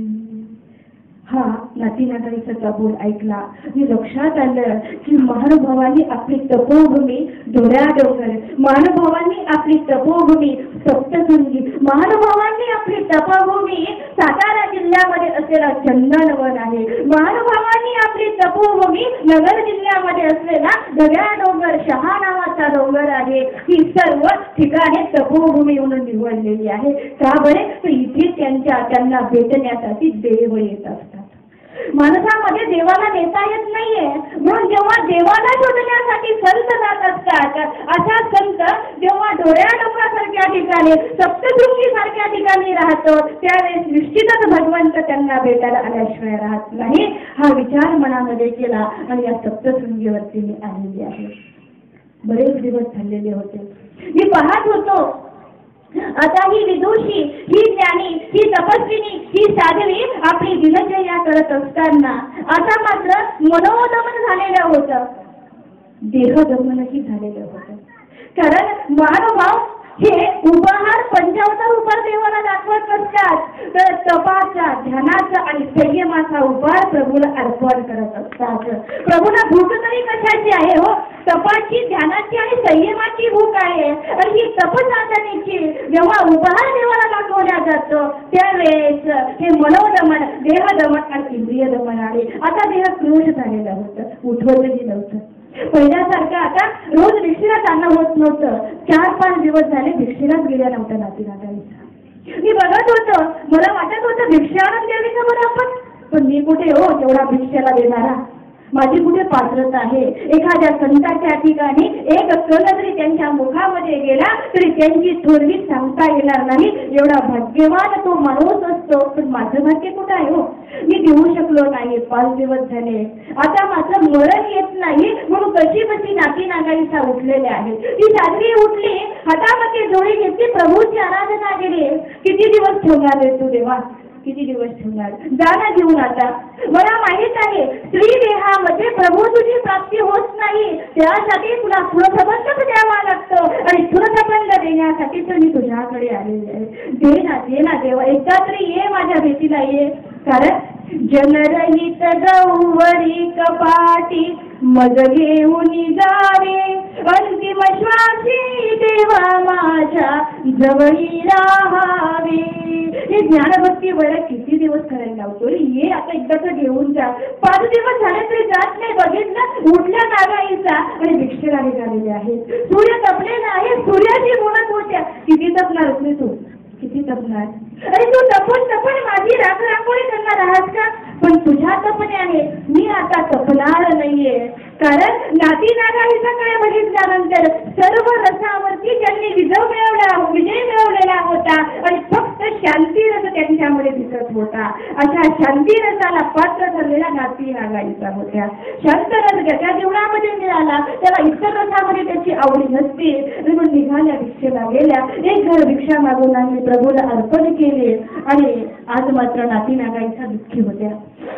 हा नाती नागाईचा बोल ऐकला मी लक्षात आलं की महानुभावांनी आपली तपोभूमी ढोऱ्या डोंगर, महानुभावांनी आपली तपोभूमी सप्तशृंगी, महानुभावांनी आपली तपोभूमी सातारा जिल्ह्यामध्ये असलेला चंदनवन आहे, महानुभावांनी आपली तपोभूमी नगर जिल्ह्यामध्ये असलेला ढोऱ्या डोंगर शहा नावाचा डोंगर आहे. ही सर्व ठिकाणे तपोभूमी म्हणून निवडलेली आहे. का बरे? तर इथे त्यांच्या त्यांना भेटण्यासाठी देव येत असतात. माणसामध्ये देवाला नेता येत नाहीये म्हणून जेव्हा देवाला शोधण्यासाठी संत जात असतात, अशा संत जेव्हा ढोऱ्या डोंगरासारख्या ठिकाणी सप्तशृंगी सारख्या ठिकाणी राहतो त्यावेळेस निश्चितच भगवंत त्यांना भेटायला आल्याशिवाय राहत नाही. हा विचार मनामध्ये केला आणि या सप्तशृंगीवरती मी आलेली आहे. बरेच दिवस झालेले होते. मी पाहत होतो आता ही विदुषी, ही ज्ञानी, ही तपस्विनी, ही साध्वी आपली दिनचर्या करत असताना आता मात्र मनोदमन झालेलं होतं, देहदमनही झालेलं होतं. कारण महानुभाव हे उपहार पंचावतार उपहार देवाला दाखवत असतात, तर तपाचा, ध्यानाचा आणि संयमाचा उपहार प्रभूला अर्पण करत असतात. प्रभूला भूक तरी कशाची आहे हो? तपाची, ध्यानाची आणि संयमाची भूक आहे. आणि ही तपसाधनेची जेव्हा उपहार देवाला दाखवल्या जातो त्यावेळेस हे मनोदमन, देहदमन आणि इंद्रिय दमन आले. आता देह क्रोश झालेला होतं, उठवतही नव्हतं. पहिल्यासारखं आता रोज भिक्षेला जाणं होत नव्हतं. चार पाच दिवस झाले भिक्षेलाच गेल्या नव्हत्या नाती नागाईचा. मी बघत होतो, मला वाटत होतं भिक्षा आणून द्यावी का बरं आपण, पण मी कुठे हो तेवढा भिक्षेला देणारा, माझी कुठे पात्रता आहे? एखाद्या संतांच्या ठिकाणी एक कण जरी त्यांच्या मुखामध्ये गेला तरी त्यांची थोरवी सांगता येणार नाही. एवढा भाग्यवान तो माणूस असतो, पण माझं भाग्य कुठं आहे हो? मी देऊ शकलो नाही. पाच दिवस झाले. आता मात्र मरण येत नाही म्हणून कशी कशी नाती नाती नागाईचा उठलेल्या आहेत. ती साध्वी उठली, हातामध्ये जोडी घेतली, प्रभूची आराधना केली. किती दिवस ठेवणार रे तू देवा, किती दिवस ठेवणार? जाणं घेऊन आता. मला माहित आहे स्त्री देहामध्ये प्रभू तुझी प्राप्ती होत नाही, त्यासाठी तुला सुरप्रबंध द्यावा लागतो आणि सुरप्रबंध देण्यासाठी तर मी तुझ्याकडे आलेले आहे. दे ना दे ना देवा, एकदा तरी ये माझ्या भेटीला ये. कारण जनरहित गौवरी कपाटी मज घेऊन जावे, अंतिम श्वासी देवा माझ्या जवळी राहावे. हे ज्ञानभक्ती वगैरे किती दिवस करायला लावतो? ये आता एकदा तर घेऊन जा. पाच दिवस झाले तरी जात नाही. बघितलं उठल्या नागाईचा आणि भिक्षेला निघालेले आहेत. सूर्य तपलेला आहे, सूर्याची बोलत होत्या. किती तपणार होते तू, किती तपणार? अरे तू तपून तपून माझी राख रांगोळी करणार आहात का? पण तुझ्या तपणे आहे, मी आता तपणार नाहीये. कारण नाती नागाईच्याकडे बघितल्यानंतर सर्व रसावरती त्यांनी विजय मिळवला विजय मिळवलेला होता आणि फक्त शांती रस त्यांच्यामध्ये दिसत होता. अशा शांती रसाला पात्र ठरलेला नाती नागाईचा होत्या. शांत रस ज्याच्या जीवनामध्ये मिळाला त्याला इतर रसामध्ये त्याची आवडी नसते. म्हणून निघाल्या भिक्षेला गेल्या. एक घर भिक्षा मागून आम्ही प्रभूला अर्पण केले आणि आज मात्र नाती नागाईचा दुःखी होत्या.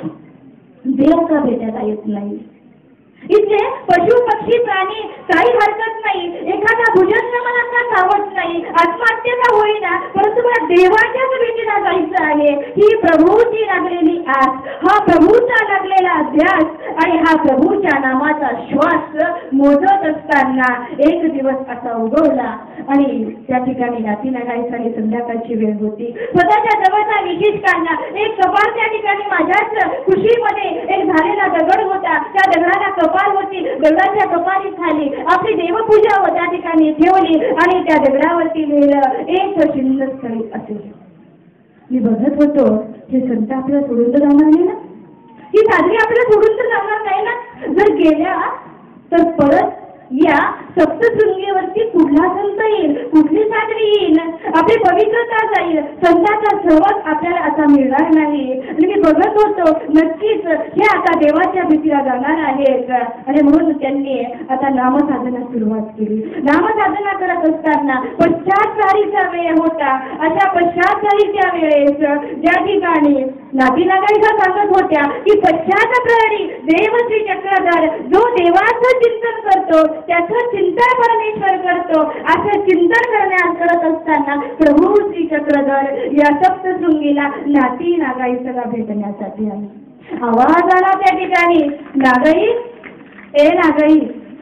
देव का भेटायला येत नाही? इथे पशु पक्षी प्राणी काही हरकत नाही. एखादा भुजंग मला का सावत नाही, आत्महत्या का होईना, परंतु मला देवाच्याच भेटीला जायचं आहे. ही प्रभूची लागलेली आस, हा प्रभूचा लागलेला ध्यास आणि हा प्रभूच्या नामाचा श्वास मोजत असताना एक दिवस असा उगवला आणि त्या ठिकाणी नाती नागाईसाठी संध्याकाळची वेळ होती. स्वतःच्या जवळचा विशेष काढला. एक कपाळ त्या ठिकाणी माझ्याच कुशीमध्ये एक झालेला दगड होता. त्या दगडाला कपाळ होती. दगडाच्या कपाळी खाली आपली देवपूजा त्या ठिकाणी ठेवली आणि त्या दगडावरती लिहिलं एक चिन्हस्थळी असेल. मी बघत होतो हे संत आपल्याला सोडून तर जाणार नाही ना, ही साधवी आपल्याला सोडून तर जाणार नाही ना. जर गेल्या तर परत या सप्तशृंगीवरती कुठला संत येईल, कुठली साधवी येईल, आपली पवित्रता जाईल, संतांचा सहवास आपल्याला आता मिळणार नाही. आणि मी बघत होतो नक्कीच हे आता देवाच्या भीतीला जाणार आहेत आणि म्हणून त्यांनी आता नामसाधना सुरुवात केली. नामसाधना करत असताना पश्चातचारीचा वेळ होता. अशा पश्चातचारीच्या वेळेस ज्या ठिकाणी नाती नागाईचा सांगत होत्या की पश्चात प्रहरी देव श्री चक्रधर जो देवाचं चिंतन करतो त्याचं चिंतन परमेश्वर करतो. असं चिंतन करण्यात करत असताना प्रभू श्री चक्रधर या सप्तशृंगीला नाती नागाईला भेटण्यासाठी आले. आवाज आला त्या ठिकाणी, नागाई ए नागाई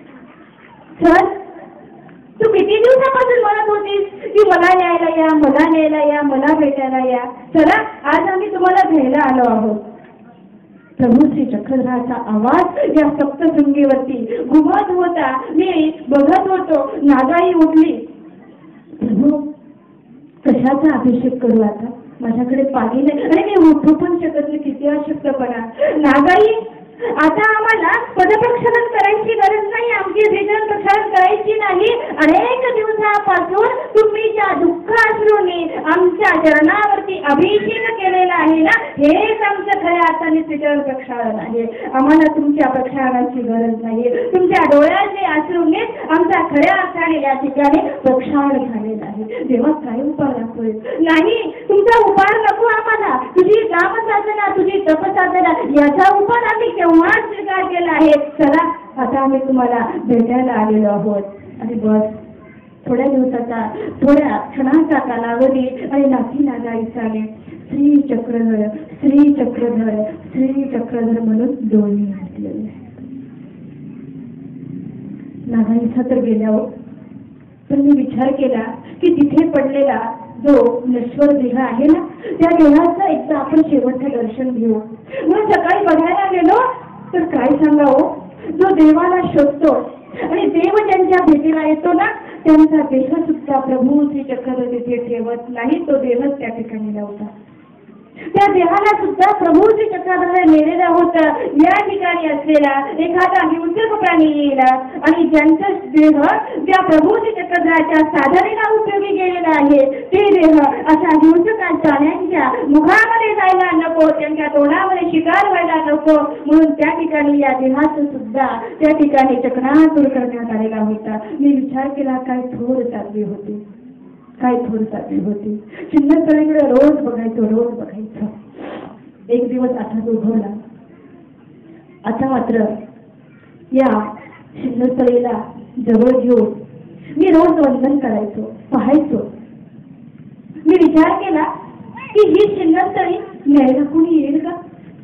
चल, तू किती दिवसापासून म्हणत होतीस की मला न्यायला या, मला न्यायला या, मला भेटायला या. चला आज आम्ही तुम्हाला घ्यायला आलो आहोत. प्रभू श्री चक्रधराचा आवाज या सप्तशृंगीवरती घुमत होता. मी बघत होतो. नागाई उठली. प्रभू कशाचा अभिषेक करू आता, माझ्याकडे पाणी नाही आणि मी उठू पण शकत नाही. किती अशक्तपणा. नागाई आता आम्हाला पदप्रक्षालन करायची गरज नाही, आमची रिजन प्रक्षालन करायची नाही. अनेक दिवसापासून तुम्ही ज्या दुःख अश्रूंनी आमच्या चरणावरती अभिषेक केलेला आहे ना, हेच आमचं खऱ्या अर्थाने श्रीचरण प्रक्षालन आहे. आम्हाला तुमच्या प्रक्षालनाची गरज नाही. तुमच्या डोळ्याचे अश्रूंनीच आमचा खऱ्या अर्थाने या ठिकाणी प्रक्षालन झालेला आहे. देवा काय उपाय दाखवले? नाही, तुमचा उपाय नको आम्हाला. तुझी नामसाधना, तुझी तपसाधना याचा उपाय आम्ही केव्हा स्वीकार केला आहे. चला आता आम्ही तुम्हाला भेटायला आलेलो आहोत. आणि बस थोड्या दिवसाचा थोड्या क्षणाचा कालावधी आणि नाती नागाईचाने श्री चक्रधर श्री चक्रधर श्री चक्रधर म्हणून दोन्ही घातलेले. नागाईचा तर गेल्यावर पण मी विचार केला की तिथे पडलेला जो नश्वर देह आहे ना, त्या देहाचं एकदा आपण शेवटचं दर्शन घेऊ. मग सकाळी बघायला गेलो तर काय सांगावं, जो देवाला शोधतो आणि देव ज्यांच्या भेटीला येतो ना त्यांचा देह सुद्धा प्रभू श्री चक्रधर तिथे ठेवत नाही. तो देहच त्या ठिकाणी लावता. त्या देहाला सुद्धा प्रभूची चक्राधार नेलेला होता. या ठिकाणी असलेला एखादा हिंसक प्राणी येईल आणि ज्यांचा देह त्या प्रभूची चक्रधाराच्या साधनेला उपयोगी गेलेला आहे ते देह अशा हिंसक प्राण्यांच्या मुखामध्ये जायला नको, त्यांच्या तोंडामध्ये शिकार व्हायला नको, म्हणून त्या ठिकाणी या देहाचं सुद्धा त्या ठिकाणी चक्रातूर करण्यात आलेला होता. मी विचार केला, काय थोर साध्वी होती, काय थोर साध्वी होती. चिन्हस्थळीकडे रोज बघायचो, रोज बघायचो. एक दिवस असाच उभवला. आता मात्र या चिन्हस्थळीला जवळ घेऊन मी रोज वंदन करायचो, पाहायचो. मी विचार केला की ही चिन्हस्थळी न्यायला कोणी येईल का?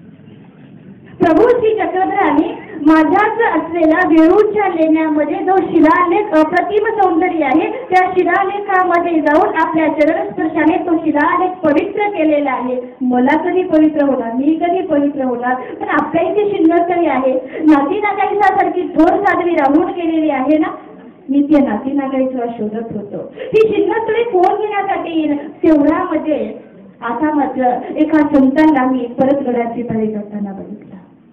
प्रभू श्री चक्रधराने माझ्याच असलेल्या वेरूळच्या लेण्यामध्ये जो शिलालेख अप्रतिम सौंदर्य आहे त्या शिलालेखामध्ये जाऊन आपल्या चरणस्पर्शाने तो शिलालेख पवित्र केलेला आहे. मला कधी पवित्र होणार, मी कधी पवित्र होणार? पण आपल्या इथे चिन्हस्थळी आहे, नाती नागाईसासारखी थोर साध्वी राहून गेलेली आहे ना. मी त्या नाती नागाईचा शोधत होतो. ही चिन्हस्थळी कोण घेण्यासाठी येईल? तेवढ्यामध्ये आता मात्र एका संतांना मी परत गडाची पायरी करताना बघितला.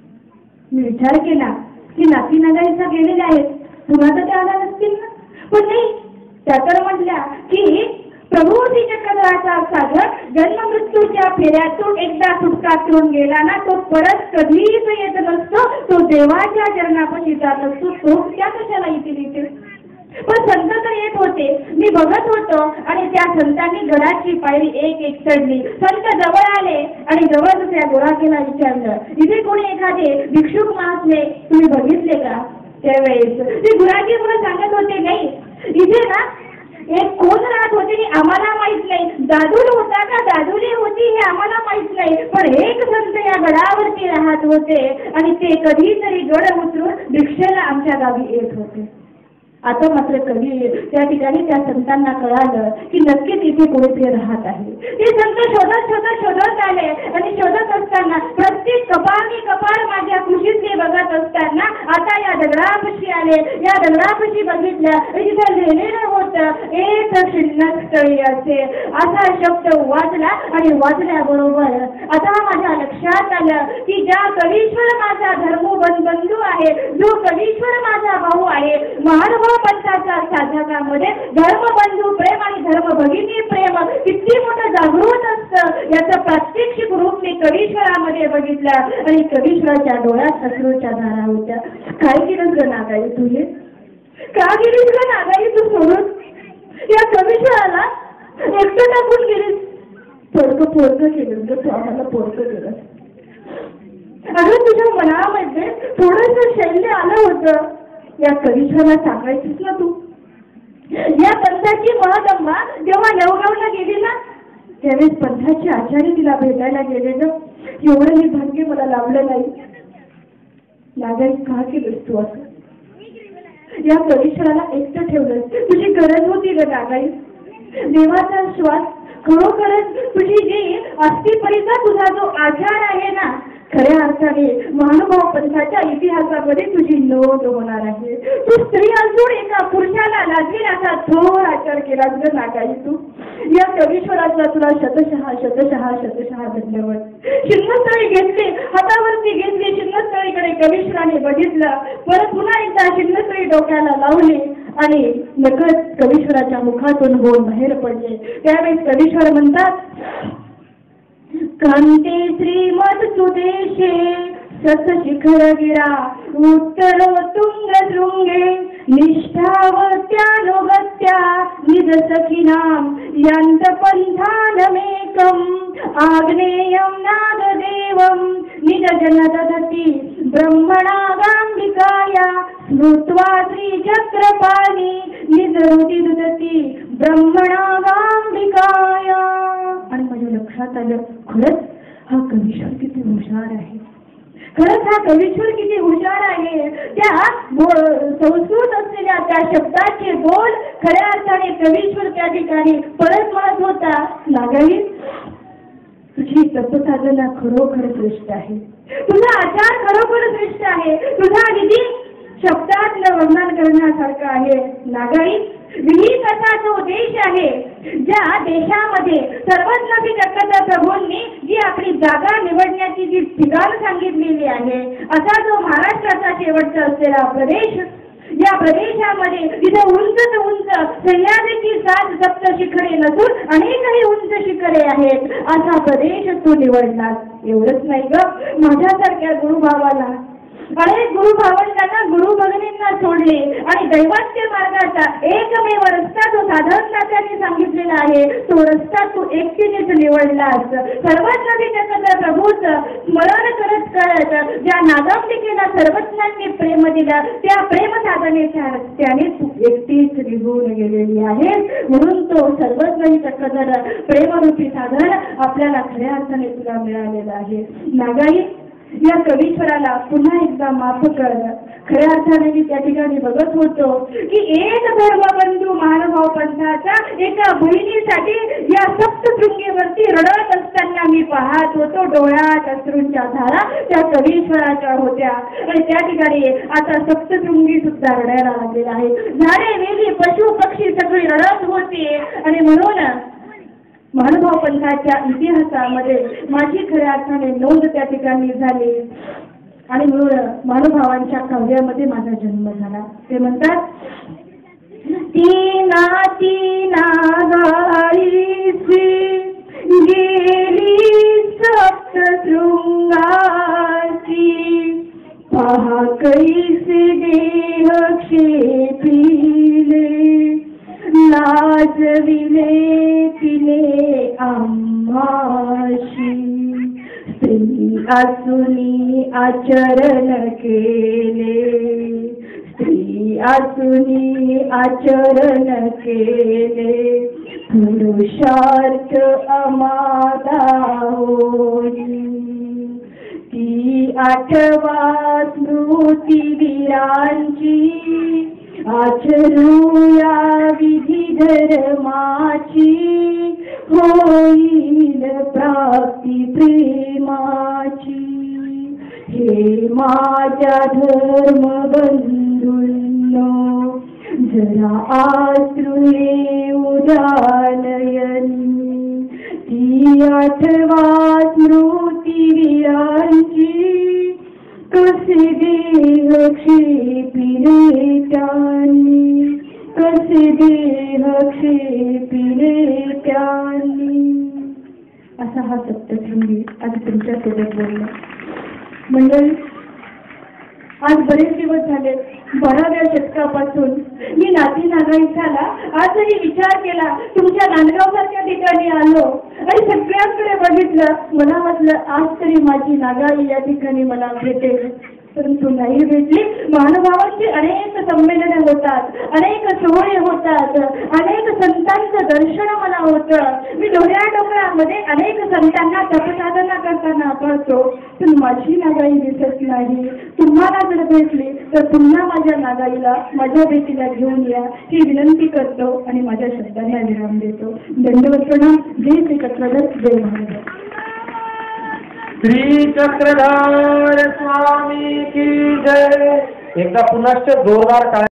मी विचार केला की नाती नागाईचा गेलेले आहेत, पुन्हा तर त्या आला नसतील ना. पण नाही, त्या तर म्हटल्या की प्रभू श्री चक्रधराचा सागर जन्म मृत्यूच्या फेऱ्यातून एकदा सुटका करून गेला ना, तो परत कधीच येत नसतो. तो देवाच्या चरणापाशी जात असतो. तो त्या कशाला येतील इथे? पण संत तर येत होते, मी बघत होतो. आणि त्या संतांनी गडाची पायरी एक एक चढली. संत जवळ आले आणि जवळ त्या गोराखेला विचारलं, इथे कोणी एखादे भिक्षुक महात्मे तुम्ही बघितले का? त्यावेळेस ते गुराखी मुलं सांगत होते, नाही इथे ना एक कोण राहत होते हे आम्हाला माहित नाही. दादूल होता का दादुली होती हे आम्हाला माहित नाही, पण एक संत या गडावरती राहत होते आणि ते कधीतरी गड उतरून भिक्षेला आमच्या गावी येत होते. आता मात्र कधी त्या ठिकाणी त्या संतांना कळालं की नक्कीच इथे कोणीतरी राहत आहे. ते संत शोधत शोधत शोधत आले आणि शोधत असताना प्रत्येक कपाळी कपाळ माझ्या कुशीतले बघत असताना आता या दगडापाशी आले. या दगडापाशी बघितलं, तिथे लिहिलेलं होतं एक चिन्हस्थळी असे. असा शब्द वाचला आणि वाचल्याबरोबर आता माझ्या लक्षात आलं की ज्या कवीश्वर माझा धर्मबंधू आहे, जो कवीश्वर माझा भाऊ आहे, महानुभाव पंथाच्या साधकामध्ये धर्मबंधू प्रेम आणि धर्म भगिनी प्रेम किती मोठं जागृत असतं याचं प्रात्यक्षिक रूप मी कवीश्वरामध्ये बघितलं. आणि कवीश्वराच्या डोळ्यात अश्रूच्या धारा होत्या. काय केलं ग नागाई तुझे? का गेलीस ग नागाई तू सोडून? या कवीश्वराला एकटं टाकून गेलीस. पोरक पोरक केलं ग तू, आम्हाला पोरक केलं. अगं तुझ्या मनामध्ये थोडंसं शैल्य आलं होतं, या कवीश्वराला सांगायचीस ना तू. या पंथाची महदंबा जेव्हा नवगावला गेली ना, त्यावेळेस पंथाचे आचार्य तिला भेटायला गेले ना, एवढं मी भाग्य मला लाभलं नाही. नागाई का केलंस तू असं? या कवीश्वराला एकटं ठेवलंस, तुझी गरज होती ग नागाई. देवाचा श्वास खरोखरच तुझी जी अस्थिपरीचा तुझा जो आचार आहे ना, खऱ्या अर्थाने महानुभाव पंथाच्या इतिहासामध्ये तुझी नोंद होणार आहे. तू स्त्री असून एका पुरुषाला लागेल असा थोर आचार केलास ग नागाई तू. या कवीश्वराचा तुला शतशः शतशः शतशः धन्यवाद. चिन्हस्थळी घेतली, हातावरती घेतली, चिन्हस्थळीकडे कवीश्वराने बघितलं, परत पुन्हा एकदा चिन्हस्थळी डोक्याला लावली आणि नकळत कवीश्वराच्या मुखातून होऊन बाहेर पडले. त्यावेळेस कवीश्वर म्हणतात, कांते श्रीमद सुदेशे सत शिखर गिरा उत्तर तुंग शृंगे निष्ठावत्यानुगत्या निज सखिनाम यंत पंथानमेकम आग्नेयम नागदेवम निज जन ददती ब्रह्मणागांबिकाया स्मृत्वा श्रीचक्रपाणी निज हृदि दुदती ब्रह्मणागांबिकाया. आणि माझ्या लक्षात आलं, खरंच हा कवीश्वर किती हुशार आहे. खरंच हा कवीश्वर किती हुशार आहे. त्या संस्कृत असलेल्या त्या शब्दाचे बोल खऱ्या अर्थाने कवीश्वर त्या ठिकाणी परत म्हणत होता, नागाई तुझी तपसाधना खरोखर श्रेष्ठ आहे, तुझा आचार खरोखर श्रेष्ठ आहे, तुझा निधी शब्दात वर्णन करण्यासारखा आहे. नागाई विहीन असा जो देश आहे, ज्या देशामध्ये सर्वज्ञ चक्रधर प्रभूंनी जी आपली जागा निवडण्याची जी ठिकाण सांगितलेली आहे, असा जो महाराष्ट्राचा शेवटचा असलेला प्रदेश, या प्रदेशामध्ये तिथे उंच उंच सह्याद्रीची सात सप्त शिखरे नसून अनेकही उंच शिखरे आहेत, असा प्रदेश तू निवडलास. एवढंच नाही ग, माझ्यासारख्या गुरुभावाला अनेक गुरुभावंडांना गुरु भगिनींना सोडले आणि दैवांत्य मार्गाचा एकमेव रस्ता जो साधारणतः त्यांनी सांगितलेला आहे, तो रस्ता तू एकटीनेच निवडलास. सर्वज्ञ चक्रधर प्रभूच स्मरण करत करत ज्या नागांबिकेला सर्वज्ञांनी प्रेम दिलं, त्या प्रेम साधनेच्या रस्त्याने तू एकटीच निघून गेलेली आहे. म्हणून तो सर्वज्ञ चक्रधर प्रेमरूपी साधन आपल्याला खऱ्या अर्थाने तुला मिळालेलं आहे. नागाई, या कवीश्वराला पुन्हा एकदा माफ कर. खऱ्या अर्थाने मी त्या ठिकाणी बघत होतो की एक धर्मबंधू महानुभाव पंथाचा एका बहिणीसाठी या सप्तशृंगीवरती रडत असताना मी पाहत होतो. डोळ्यात अश्रूंच्या धारा त्या कवीश्वराच्या होत्या आणि त्या ठिकाणी आता सप्तशृंगी सुद्धा रडायला लागलेला आहे. झाडे वेली पशु पक्षी सगळी रडत होती आणि म्हणून महानुभाव पंथाच्या इतिहासामध्ये माझी खऱ्या अर्थाने नोंद त्या ठिकाणी झाली आणि म्हणून महानुभावांच्या काव्यामध्ये माझा जन्म झाला. ते म्हणतात, तीना तीना गाईची गेली सप्तशृंगाची, पहा कैसे देह क्षेपिले, लाजविले तिने आम्हाशी, स्त्री आसुनी आचरण केले, स्त्री आसुनी आचरण केले, पुरुषार्थ अमादा होई. ती आठवा स्मृती वीरांची, आचरूया विधी धर्माची, होईल प्राप्ती प्रेमाची. हे माझ्या धर्म बंधूंनो, जरा आश्रुये उदानयनी, ती आठवा स्मृती वीरांची, कसे देह क्षेपिले त्यांनी, कसे देह क्षेपिले त्यांनी. असा हा सप्तशृंगी आज तुमच्या सोबत बोलला. मंडळी, आज बरेच दिवस झाले, बाराव्या शतकापासून मी नाती नागाईचाला आजही विचार केला. तुमच्या नांदगाव सारख्या ठिकाणी आलो आणि सगळ्यांकडे बघितलं. मला वाटलं आज तरी माझी नागाई या ठिकाणी मला भेटेल, परंतु नाही भेटली. महानुभावांची अनेक संमेलने होतात, अनेक सोहळे होतात, अनेक संतांचं दर्शन मला होतं. मी डोळ्या डोंगरामध्ये अनेक संतांना तपसाधना करताना पाहतो, पण माझी नागाई दिसत नाही. तुम्हाला जर भेटली तर पुन्हा माझ्या नागाईला माझ्या भेटीला घेऊन या ही विनंती करतो आणि माझ्या शब्दांना विराम देतो. दंडवत प्रणाम. जय श्री चक्रधर, जय महाराज. श्री चक्रधर स्वामी की जय. एकदा पुनश्च जोरदार